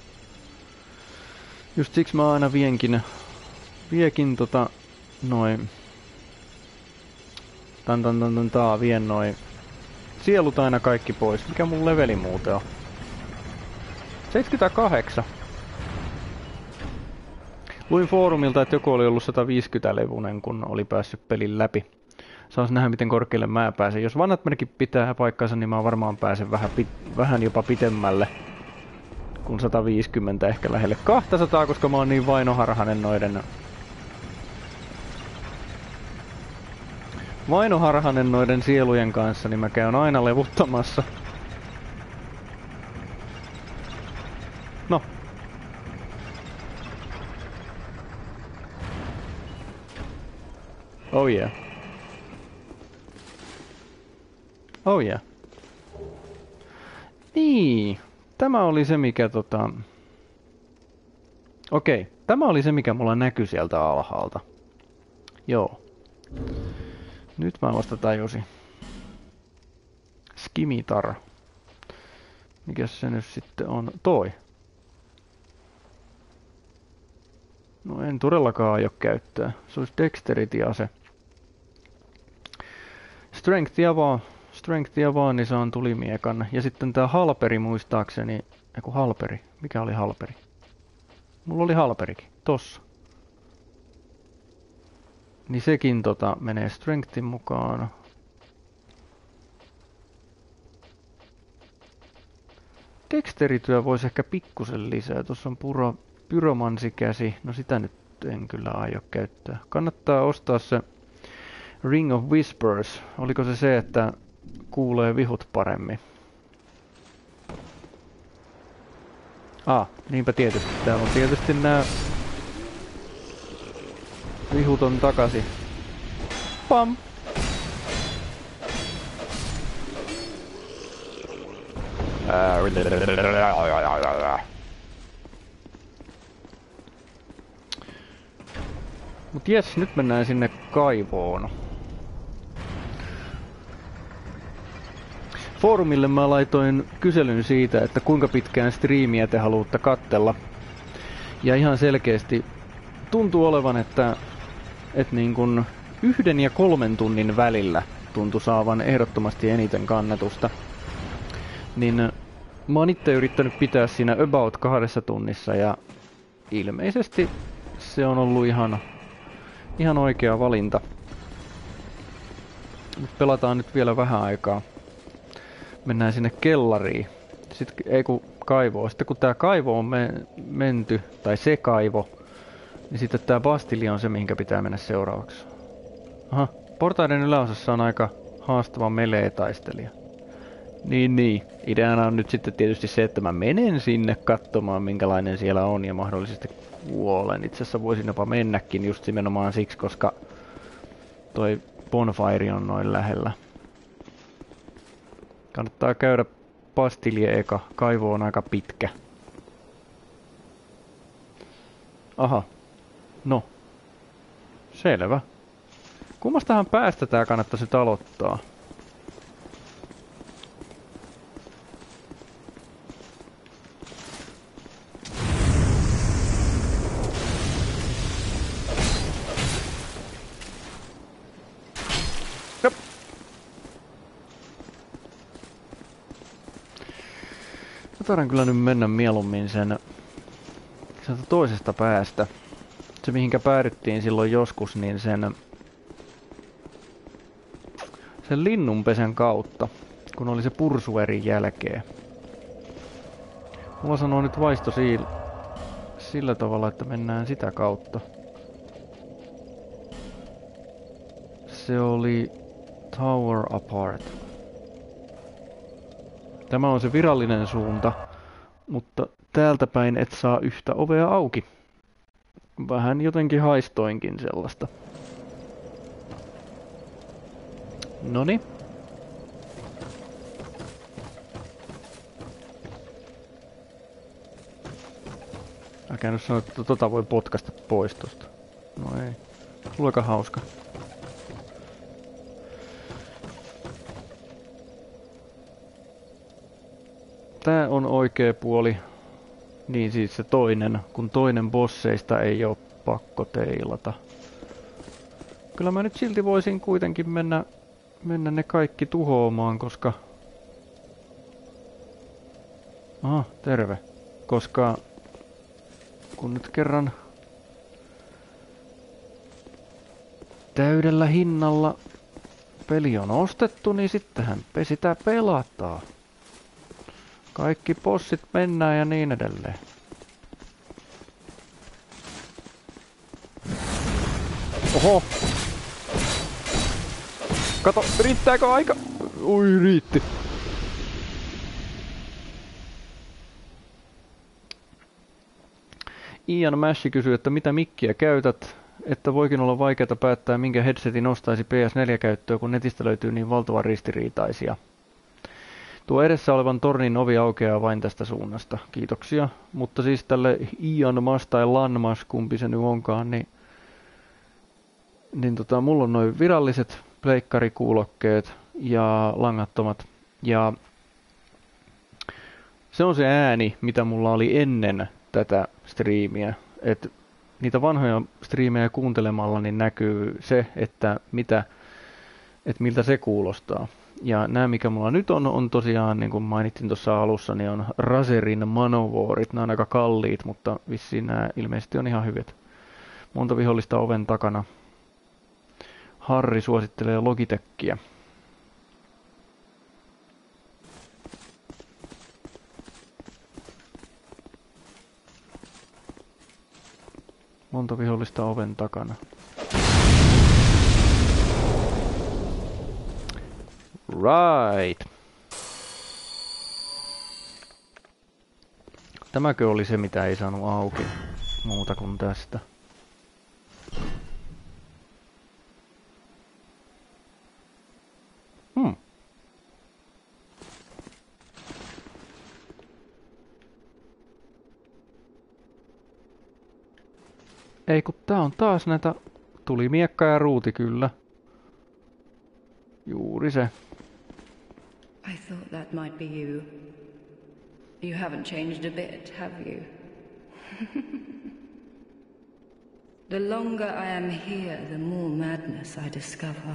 Just siksi mä aina vienkin, viekin tota noin. Tan tan tan tan taa, vien noin. Sielut aina kaikki pois. Mikä mun leveli muuten on? seitsemänkymmentäkahdeksan. Luin foorumilta, että joku oli ollut sata viisikymmentä levunen, kun oli päässyt pelin läpi. Saas nähdä, miten korkealle mä pääsen. Jos vanhat merkit pitää paikkansa, niin mä varmaan pääsen vähän, vähän jopa pitemmälle kuin sata viisikymmentä, ehkä lähelle kaksisataa, koska mä oon niin vainoharhanen noiden... Vainoharhanen noiden sielujen kanssa, niin mä käyn aina levuttamassa. No. Oh yeah. Oh yeah. Niin. Tämä oli se, mikä tota... Okei. Tämä oli se, mikä mulla näkyi sieltä alhaalta. Joo. Nyt mä vasta tajusin. Skimitar. Mikäs se nyt sitten on? Toi. No en todellakaan aio käyttää. Se olisi Dexterity-ase. Strengthia vaan. Strengthia vaan, niin saan tulimiekan. Ja sitten tää halperi muistaakseni. Eiku halperi. Mikä oli halperi? Mulla oli halperikin. Tossa. Niin sekin tota menee Strengthin mukaan. Dexterityä voisi ehkä pikkusen lisää. Tuossa on puro, pyromansikäsi. No sitä nyt en kyllä aio käyttää. Kannattaa ostaa se Ring of Whispers. Oliko se se, että kuulee vihut paremmin? Ah, niinpä tietysti. Täällä on tietysti nää vihut on takaisin. Pam! Mut jes, nyt mennään sinne kaivoon. Foorumille mä laitoin kyselyn siitä, että kuinka pitkään striimiä te haluatte katsella. Ja ihan selkeästi tuntuu olevan, että, että niin kun yhden ja kolmen tunnin välillä tuntui saavan ehdottomasti eniten kannatusta. Niin mä oon itse yrittänyt pitää siinä about kahdessa tunnissa ja ilmeisesti se on ollut ihan, ihan oikea valinta. Nyt pelataan nyt vielä vähän aikaa. Mennään sinne kellariin. Sitten ei kun kaivoon. Sitten kun tää kaivo on me menty, tai se kaivo, niin sitten tää Bastilje on se, mihinkä pitää mennä seuraavaksi. Aha, portaiden yläosassa on aika haastava melee-taistelija. Niin, niin. Ideana on nyt sitten tietysti se, että mä menen sinne katsomaan, minkälainen siellä on, ja mahdollisesti kuolen. Itse asiassa voisin jopa mennäkin just nimenomaan siksi, koska toi bonfire on noin lähellä. Kannattaa käydä pastilje eka. Kaivo on aika pitkä. Aha. No. Selvä. Kummastahan päästä tää kannattaisi nyt aloittaa? Jop. Mä taidan kyllä nyt mennä mieluummin sen sieltä toisesta päästä. Se mihinkä päädyttiin silloin joskus, niin sen sen linnunpesän kautta, kun oli se pursuerin jälkeen. Mulla sanoo nyt vaisto siil, sillä tavalla, että mennään sitä kautta. Se oli Tower Apart. Tämä on se virallinen suunta, mutta täältä päin et saa yhtä ovea auki. Vähän jotenkin haistoinkin sellaista. Noniin. Älkää nyt sano, että tota voi potkasta pois tosta. No ei. Sulla on aika hauska. Tää on oikea puoli. Niin siis se toinen, kun toinen bosseista ei oo pakko teilata. Kyllä mä nyt silti voisin kuitenkin mennä, mennä ne kaikki tuhoamaan, koska... Aha, terve. Koska... Kun nyt kerran... Täydellä hinnalla peli on ostettu, niin sittenhän sitä pelataan. Kaikki bossit mennään ja niin edelleen. Oho! Kato, riittääkö aika? Ui, riitti. Ian Mashi kysyy, että mitä mikkiä käytät, että voikin olla vaikeaa päättää, minkä headsetin ostaisi P S neljä käyttöön, kun netistä löytyy niin valtavan ristiriitaisia. Tuo edessä olevan tornin ovi aukeaa vain tästä suunnasta. Kiitoksia. Mutta siis tälle Ian Mas tai Lanmas, kumpi se nyt onkaan, niin, niin tota, mulla on noin viralliset pleikkarikuulokkeet ja langattomat. Ja se on se ääni, mitä mulla oli ennen tätä striimiä. Et niitä vanhoja striimejä kuuntelemalla niin näkyy se, että mitä, et miltä se kuulostaa. Ja nämä, mikä mulla nyt on, on tosiaan, niin kuin mainitsin tuossa alussa, niin on Razerin Manowarit. Nämä on aika kalliit, mutta vissiin nämä ilmeisesti on ihan hyvät. Monta vihollista oven takana. Harri suosittelee Logitechia. Monta vihollista oven takana. Right. Tämäkö oli se, mitä ei saanut auki muuta kuin tästä? Hmm. Ei kun tää on taas näitä... Tuli miekka ja ruuti kyllä. Juuri se. I thought that might be you. You haven't changed a bit, have you? The longer I am here, the more madness I discover.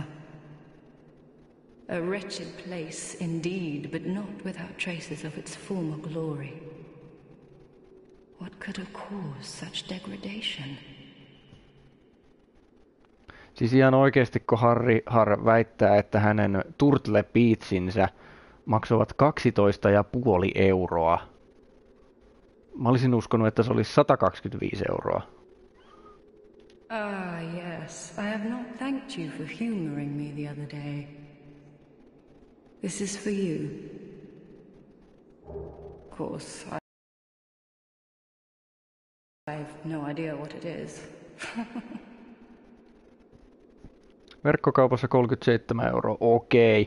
A wretched place indeed, but not without traces of its former glory. What could have caused such degradation? Siis ihan oikeesti, kun Harri Har väittää, että hänen Turtle Beatsinsä maksavat kaksitoista pilkku viisi euroa. Mä olisin uskonut, että se olisi sata kaksikymmentäviisi euroa. Ah, yes. I have not thanked you for humoring me the other day. This is for you. Of course, I... I've no idea what it is. Verkkokaupassa kolmekymmentäseitsemän euroa, okei.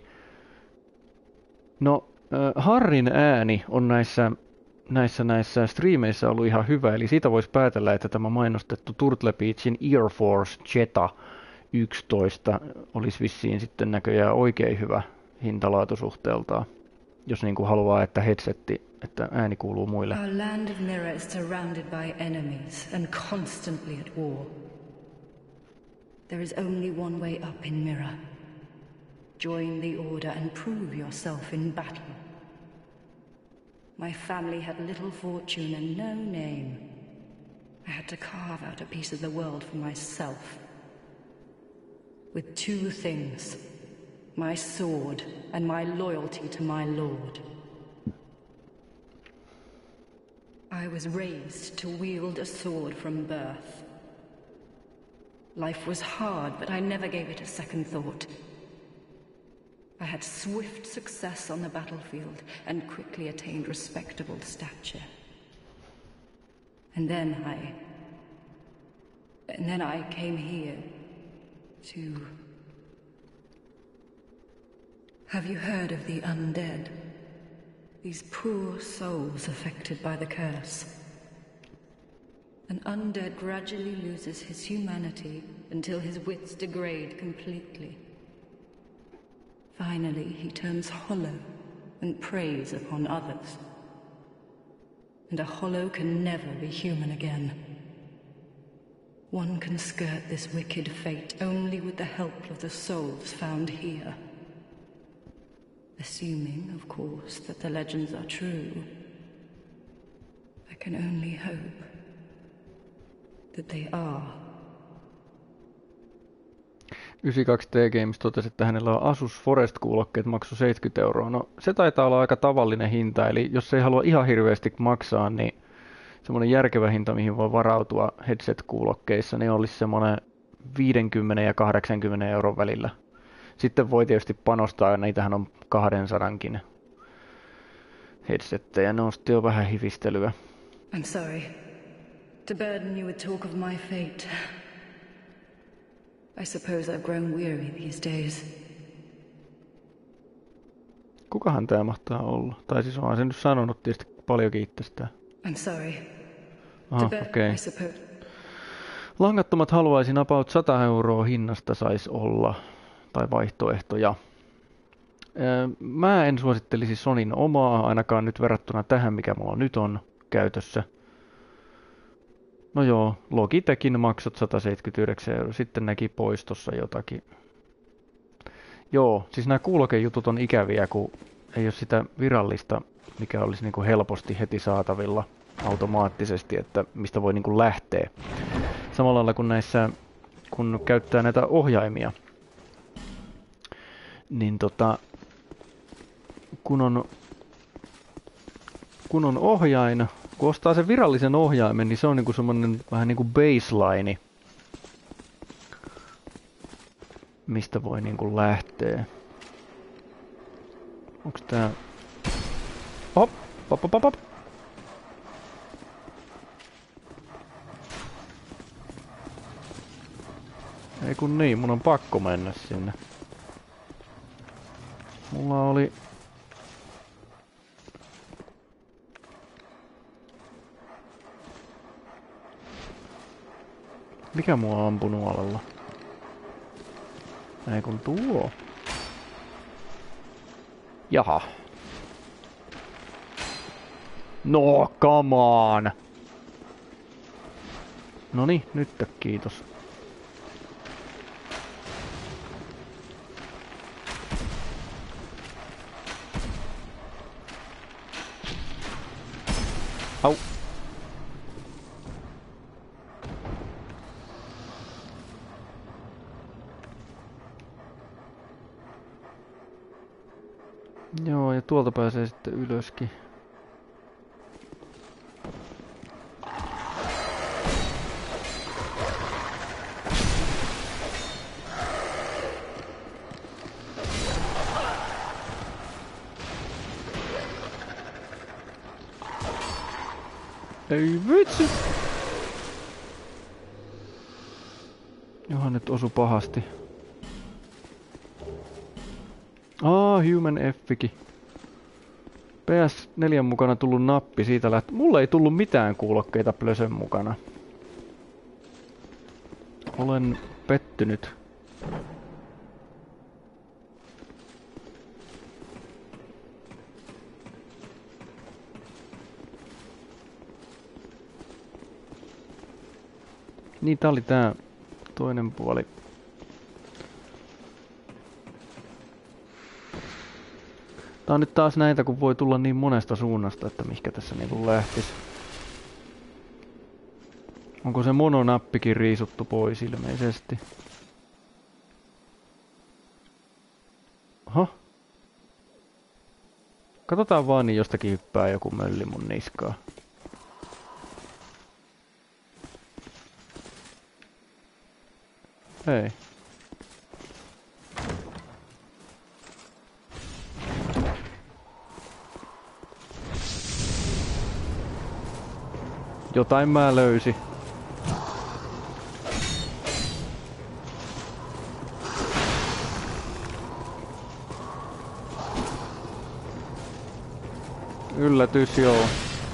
No, äh, Harrin ääni on näissä, näissä, näissä striimeissä ollut ihan hyvä, eli siitä voisi päätellä, että tämä mainostettu Turtle Beachin Air Force Jetta yksitoista olisi vissiin sitten näköjään oikein hyvä hintalaatusuhteeltaan, jos niin kuin haluaa, että headsetti, että ääni kuuluu muille. Our land of Mirror is surrounded by enemies and constantly at war. There is only one way up in Mirror. Join the Order and prove yourself in battle. My family had little fortune and no name. I had to carve out a piece of the world for myself. With two things. My sword and my loyalty to my lord. I was raised to wield a sword from birth. Life was hard, but I never gave it a second thought. I had swift success on the battlefield and quickly attained respectable stature. And then I... And then I came here to... Have you heard of the undead? These poor souls affected by the curse. An undead gradually loses his humanity until his wits degrade completely. Finally, he turns hollow and preys upon others. And a hollow can never be human again. One can skirt this wicked fate only with the help of the souls found here. Assuming, of course, that the legends are true. I can only hope that they are. yhdeksänkymmentäkaksi T Games totesi, että hänellä on Asus Forest-kuulokkeet maksu seitsemänkymmentä euroa. No se taitaa olla aika tavallinen hinta, eli jos ei halua ihan hirveästi maksaa, niin semmoinen järkevä hinta, mihin voi varautua headset-kuulokkeissa, niin olisi semmoinen viisikymmentä ja kahdeksankymmentä euron välillä. Sitten voi tietysti panostaa, niitähän on kaksisataa headsettejä, ne on sitten jo vähän hivistelyä. I'm sorry to burden you with talk of my fate. I suppose I've grown weary these days. Kukahan tää mahtaa olla? Tai siis onhan se nyt sanonut tietysti paljonkin itsestään. I'm sorry. Aha, okei. Okay. Langattomat haluaisin about sata euroa hinnasta saisi olla, tai vaihtoehtoja. Mä en suosittelisi Sonyn omaa, ainakaan nyt verrattuna tähän, mikä mulla nyt on käytössä. No joo, Logitechin maksat sata seitsemänkymmentäyhdeksän euroa, sitten näki pois tossa jotakin. Joo, siis nämä kuulokejutut on ikäviä, kun ei ole sitä virallista, mikä olisi niin kuin helposti heti saatavilla automaattisesti, että mistä voi niin kuin lähteä. Samalla lailla kuin näissä, kun käyttää näitä ohjaimia, niin tota, kun on, kun on ohjain, kun ostaa sen virallisen ohjaimen, niin se on niinku semmonen vähän niinku baseline, mistä voi niinku lähteä. Onks tää... Hop, hop, hop, hop, hop. Ei kun niin, mun on pakko mennä sinne. Mulla oli... Mikä mua on ampunut alalla? Ei kun tuo. Jaha. No, come on! Noniin, nyt kiitos. Au. Joo, ja tuolta pääsee sitten ylöskin. Ei vitsi! Johan nyt osu pahasti. Aa, Human Effikin. P S neljä mukana tullut nappi, siitä lähti. Mulle ei tullut mitään kuulokkeita Plösön mukana. Olen pettynyt. Niin, tää oli tää toinen puoli. Tää on nyt taas näitä, kun voi tulla niin monesta suunnasta, että mihinkä tässä niinku lähtis. Onko se mononappikin riisuttu pois ilmeisesti? Oho. Katsotaan vaan, niin jostakin hyppää joku mölli mun niskaa. Ei. Jotain mä löysin. Yllätys, joo.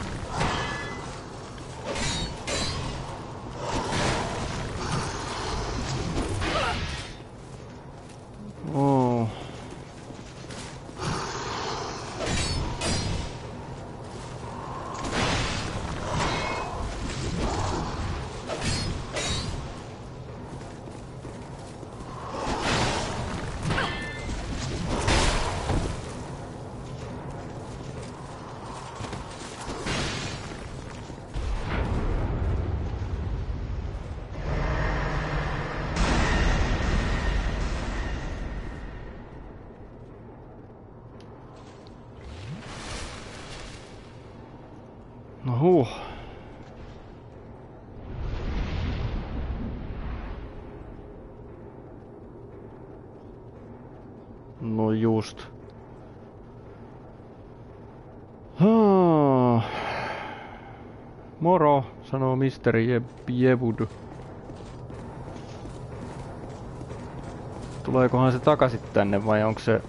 Oh. No huh. No just. Haa. Moro, sanoo misteri Je Jevud. Tuleekohan se takaisin tänne vai onko se...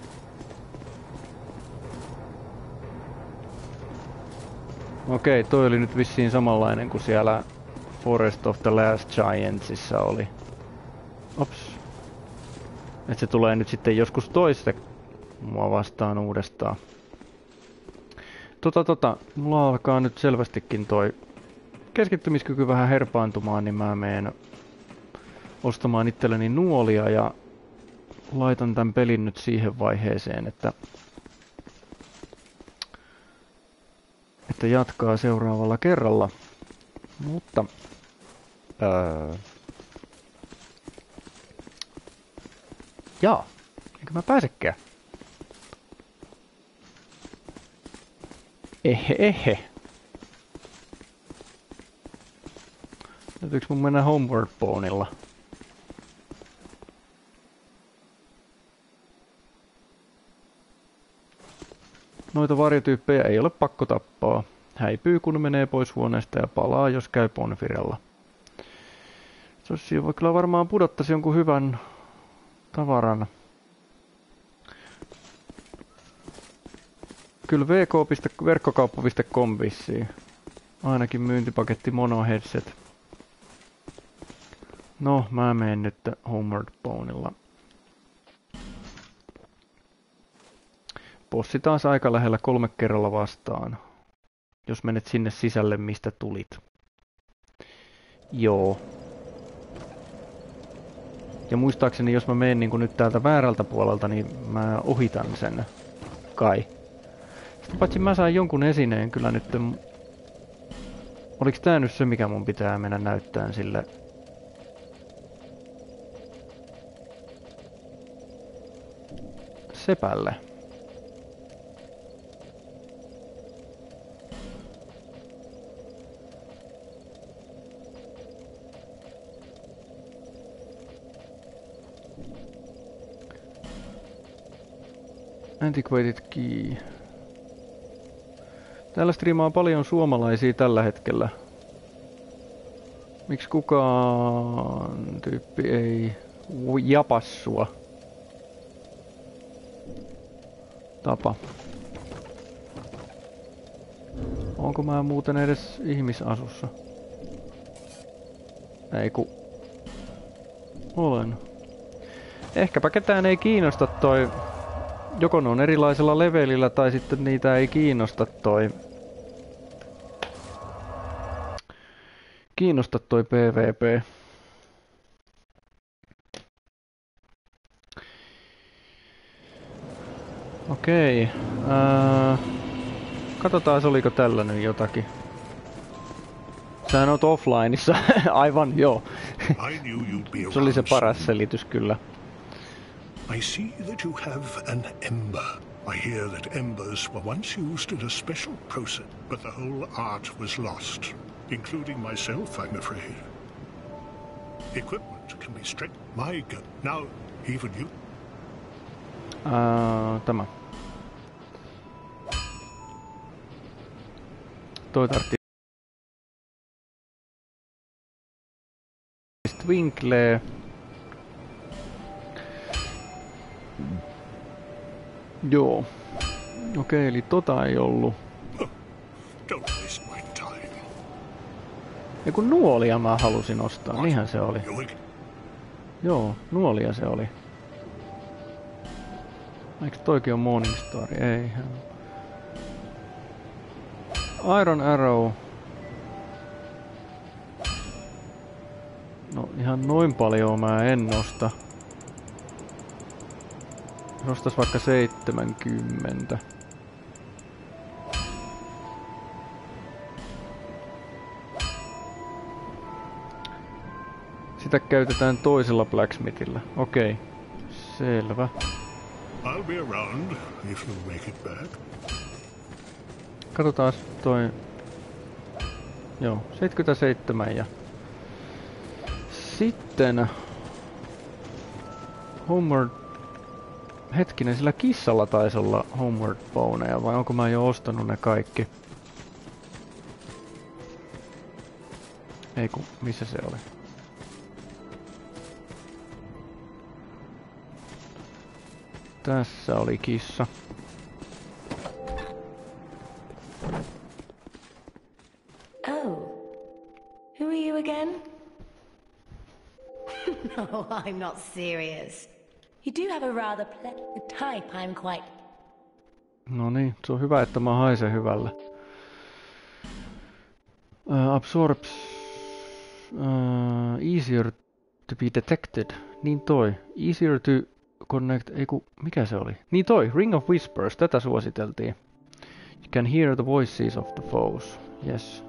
Okei, toi oli nyt vissiin samanlainen kuin siellä Forest of the Last Giantsissa oli. Ops. Et se tulee nyt sitten joskus toiste mua vastaan uudestaan. Tota tota, mulla alkaa nyt selvästikin toi keskittymiskyky vähän herpaantumaan, niin mä meen ostamaan itselleni nuolia ja laitan tän pelin nyt siihen vaiheeseen, että että jatkaa seuraavalla kerralla. Mutta öö, jaa, eikö mä pääsekään? Ehe, ehe. Täytyykö mun mennä Homeward Boneilla? Noita varjotyyppejä ei ole pakko tappaa. Häipyy kun menee pois huoneesta ja palaa jos käy Bonfirella. Sossi voi kyllä varmaan pudottaisi jonkun hyvän tavaran. Kyllä verkkokauppa piste com vissiin. Ainakin myyntipaketti Mono Headset. No, mä menen nyt Homeward Boneilla. Bossi taas aika lähellä kolme kerralla vastaan. Jos menet sinne sisälle, mistä tulit. Joo. Ja muistaakseni, jos mä menen niin nyt täältä väärältä puolelta, niin mä ohitan sen. Kai. Sitten paitsi mä sain jonkun esineen kyllä nyt. Oliks tää nyt se, mikä mun pitää mennä näyttämään sille? Sepälle. Antiquated key. Täällä striimaa paljon suomalaisia tällä hetkellä. Miksi kukaan tyyppi ei japassua? Tapa. Onko mä muuten edes ihmisasussa? Ei ku... Olen. Ehkäpä ketään ei kiinnosta toi... Joko ne on erilaisella levelillä tai sitten niitä ei kiinnosta toi... Kiinnosta toi PvP. Okei. Ää... Katsotaan, oliko tällä nyt jotakin. Sähän oot offlineissa. Aivan, joo. Se oli se paras selitys kyllä. I see that you have an ember. I hear that embers were once used in a special process, but the whole art was lost, including myself, I'm afraid. Equipment can be strict. My God. Now, even you. Uh, tämä. Toi tartti. Twinklee. Joo. Okei, eli tota ei ollut. Don't waste my time. Ja kun nuolia mä halusin ostaa, niinhän se oli. Joo, nuolia se oli. Eikö toikin on Morningstar? Eihän. Iron Arrow. No ihan noin paljon mä en nosta. Nostas vaikka seitsemänkymmentä. Sitä käytetään toisella blacksmithillä. Okei. Selvä. I'll be around if you make it back. Katsotaan toi... Joo, seitsemänkymmentäseitsemän ja... Sitten... Homeward... Hetkinen, sillä kissalla taisi olla Homeward Boneja, vai onko mä jo ostanut ne kaikki? Ei kun, missä se oli? Tässä oli kissa. Oh. Who are you again? No, I'm not serious. You do have a rather pleasant type, I'm quite... No niin, se on hyvä, että mä haisen hyvällä. Uh, absorbs... Uh, easier to be detected. Niin toi. Easier to connect... Ei ku... Mikä se oli? Niin toi. Ring of Whispers. Tätä suositeltiin. You can hear the voices of the foes. Yes.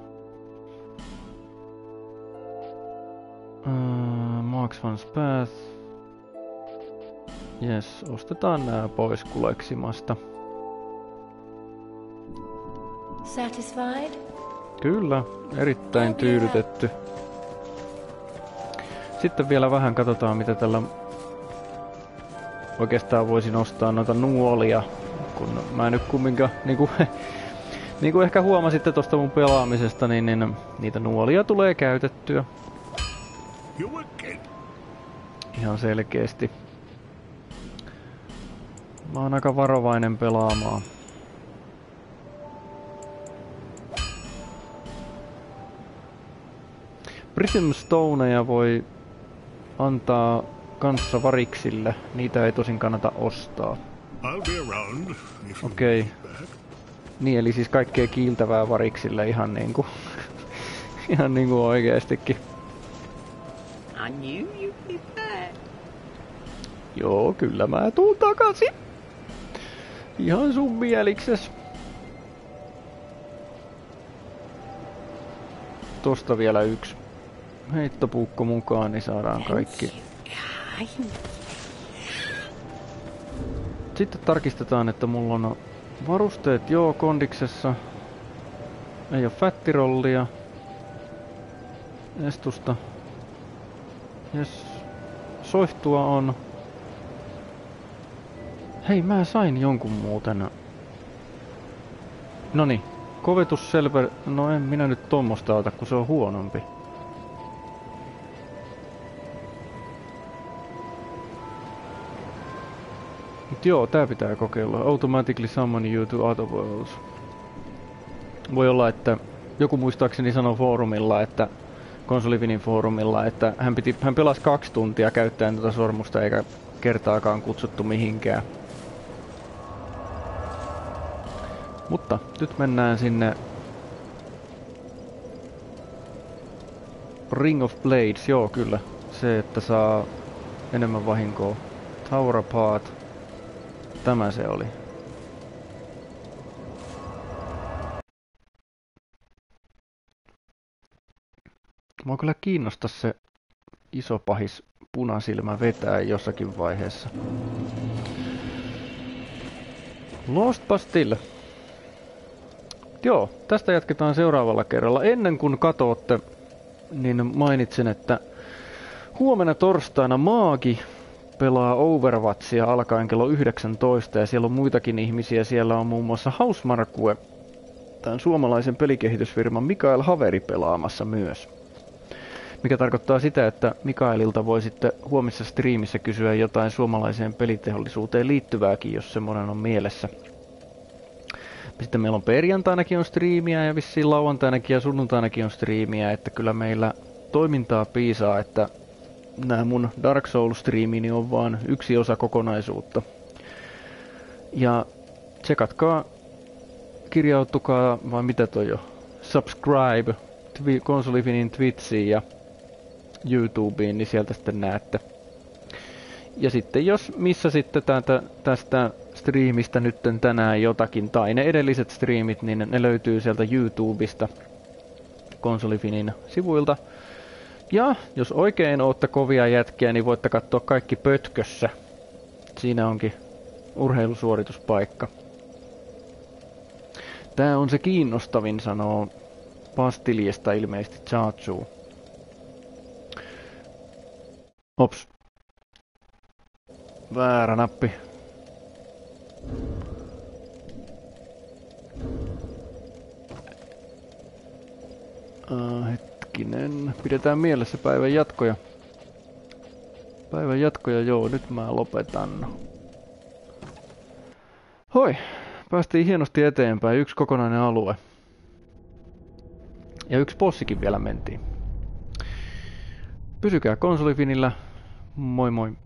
Uh, Marks one's path. Yes, ostetaan nää pois kuleksimasta. Satisfied? Kyllä, erittäin tyydytetty. Sitten vielä vähän katsotaan, mitä tällä... Oikeastaan voisin ostaa noita nuolia, kun mä nyt kumminkaan... Niinku, niinku ehkä huomasitte tosta mun pelaamisesta, niin, niin niitä nuolia tulee käytettyä. Ihan selkeästi. Mä oon aika varovainen pelaamaan. Prism Stoneja voi antaa kanssa variksille. Niitä ei tosin kannata ostaa. Okei. Okay. Niin, eli siis kaikkea kiiltävää variksille ihan niinku... ihan niinku oikeestikin. I knew you'd be back. Joo, kyllä mä tuun takaisin. Ihan sun mielikses. Tosta vielä yksi heittopuukko mukaan, niin saadaan kaikki. Sitten tarkistetaan, että mulla on varusteet joo kondiksessa. Ei oo fättirollia. Estusta. Jes. Soihtua on. Hei, mä sain jonkun muuten. Noniin, Kovetusselver... No en minä nyt tommosta ota, kun se on huonompi. Mut joo, tää pitää kokeilla. Automatically summon you to other worlds. Voi olla, että joku muistaakseni sanoi foorumilla, että Konsolifinin foorumilla, että hän, piti, hän pelasi kaksi tuntia käyttäen tätä sormusta eikä kertaakaan kutsuttu mihinkään. Mutta nyt mennään sinne Ring of Blades, joo kyllä. Se, että saa enemmän vahinkoa. Tower Apart. Tämä se oli. Mua kyllä kiinnostaa se iso pahis punasilmä vetää jossakin vaiheessa. Lost Bastille. Joo, tästä jatketaan seuraavalla kerralla. Ennen kuin katsotte, niin mainitsen, että huomenna torstaina Maagi pelaa Overwatchia alkaen kello yhdeksäntoista ja siellä on muitakin ihmisiä. Siellä on muun muassa Hausmarkue, tämän suomalaisen pelikehitysfirman Mikael Haveri pelaamassa myös. Mikä tarkoittaa sitä, että Mikaelilta voi sitten huomisessa striimissä kysyä jotain suomalaiseen peliteollisuuteen liittyvääkin, jos semmoinen on mielessä. Sitten meillä on perjantainakin on striimiä ja vissiin lauantainakin ja sunnuntainakin on striimiä, että kyllä meillä toimintaa piisaa, että nämä mun Dark Souls-striimini on vaan yksi osa kokonaisuutta. Ja tsekatkaa, kirjautukaa, vai mitä toi jo, subscribe twi- Konsolifinin Twitchiin ja YouTubeen, niin sieltä sitten näette. Ja sitten jos missä sitten tätä, tästä striimistä nytten tänään jotakin, tai ne edelliset striimit, niin ne löytyy sieltä YouTubesta Konsolifinin sivuilta. Ja jos oikein ootte kovia jätkiä, niin voitte katsoa kaikki pötkössä. Siinä onkin urheilusuorituspaikka. Tää on se kiinnostavin, sanoo Pastiliesta ilmeisesti Chachu. Ops. Väärä nappi. Uh, hetkinen. Pidetään mielessä päivän jatkoja. Päivän jatkoja, joo, nyt mä lopetan. Hoi, päästiin hienosti eteenpäin. Yksi kokonainen alue. Ja yksi bossikin vielä mentiin. Pysykää Konsolifinillä. Moi moi.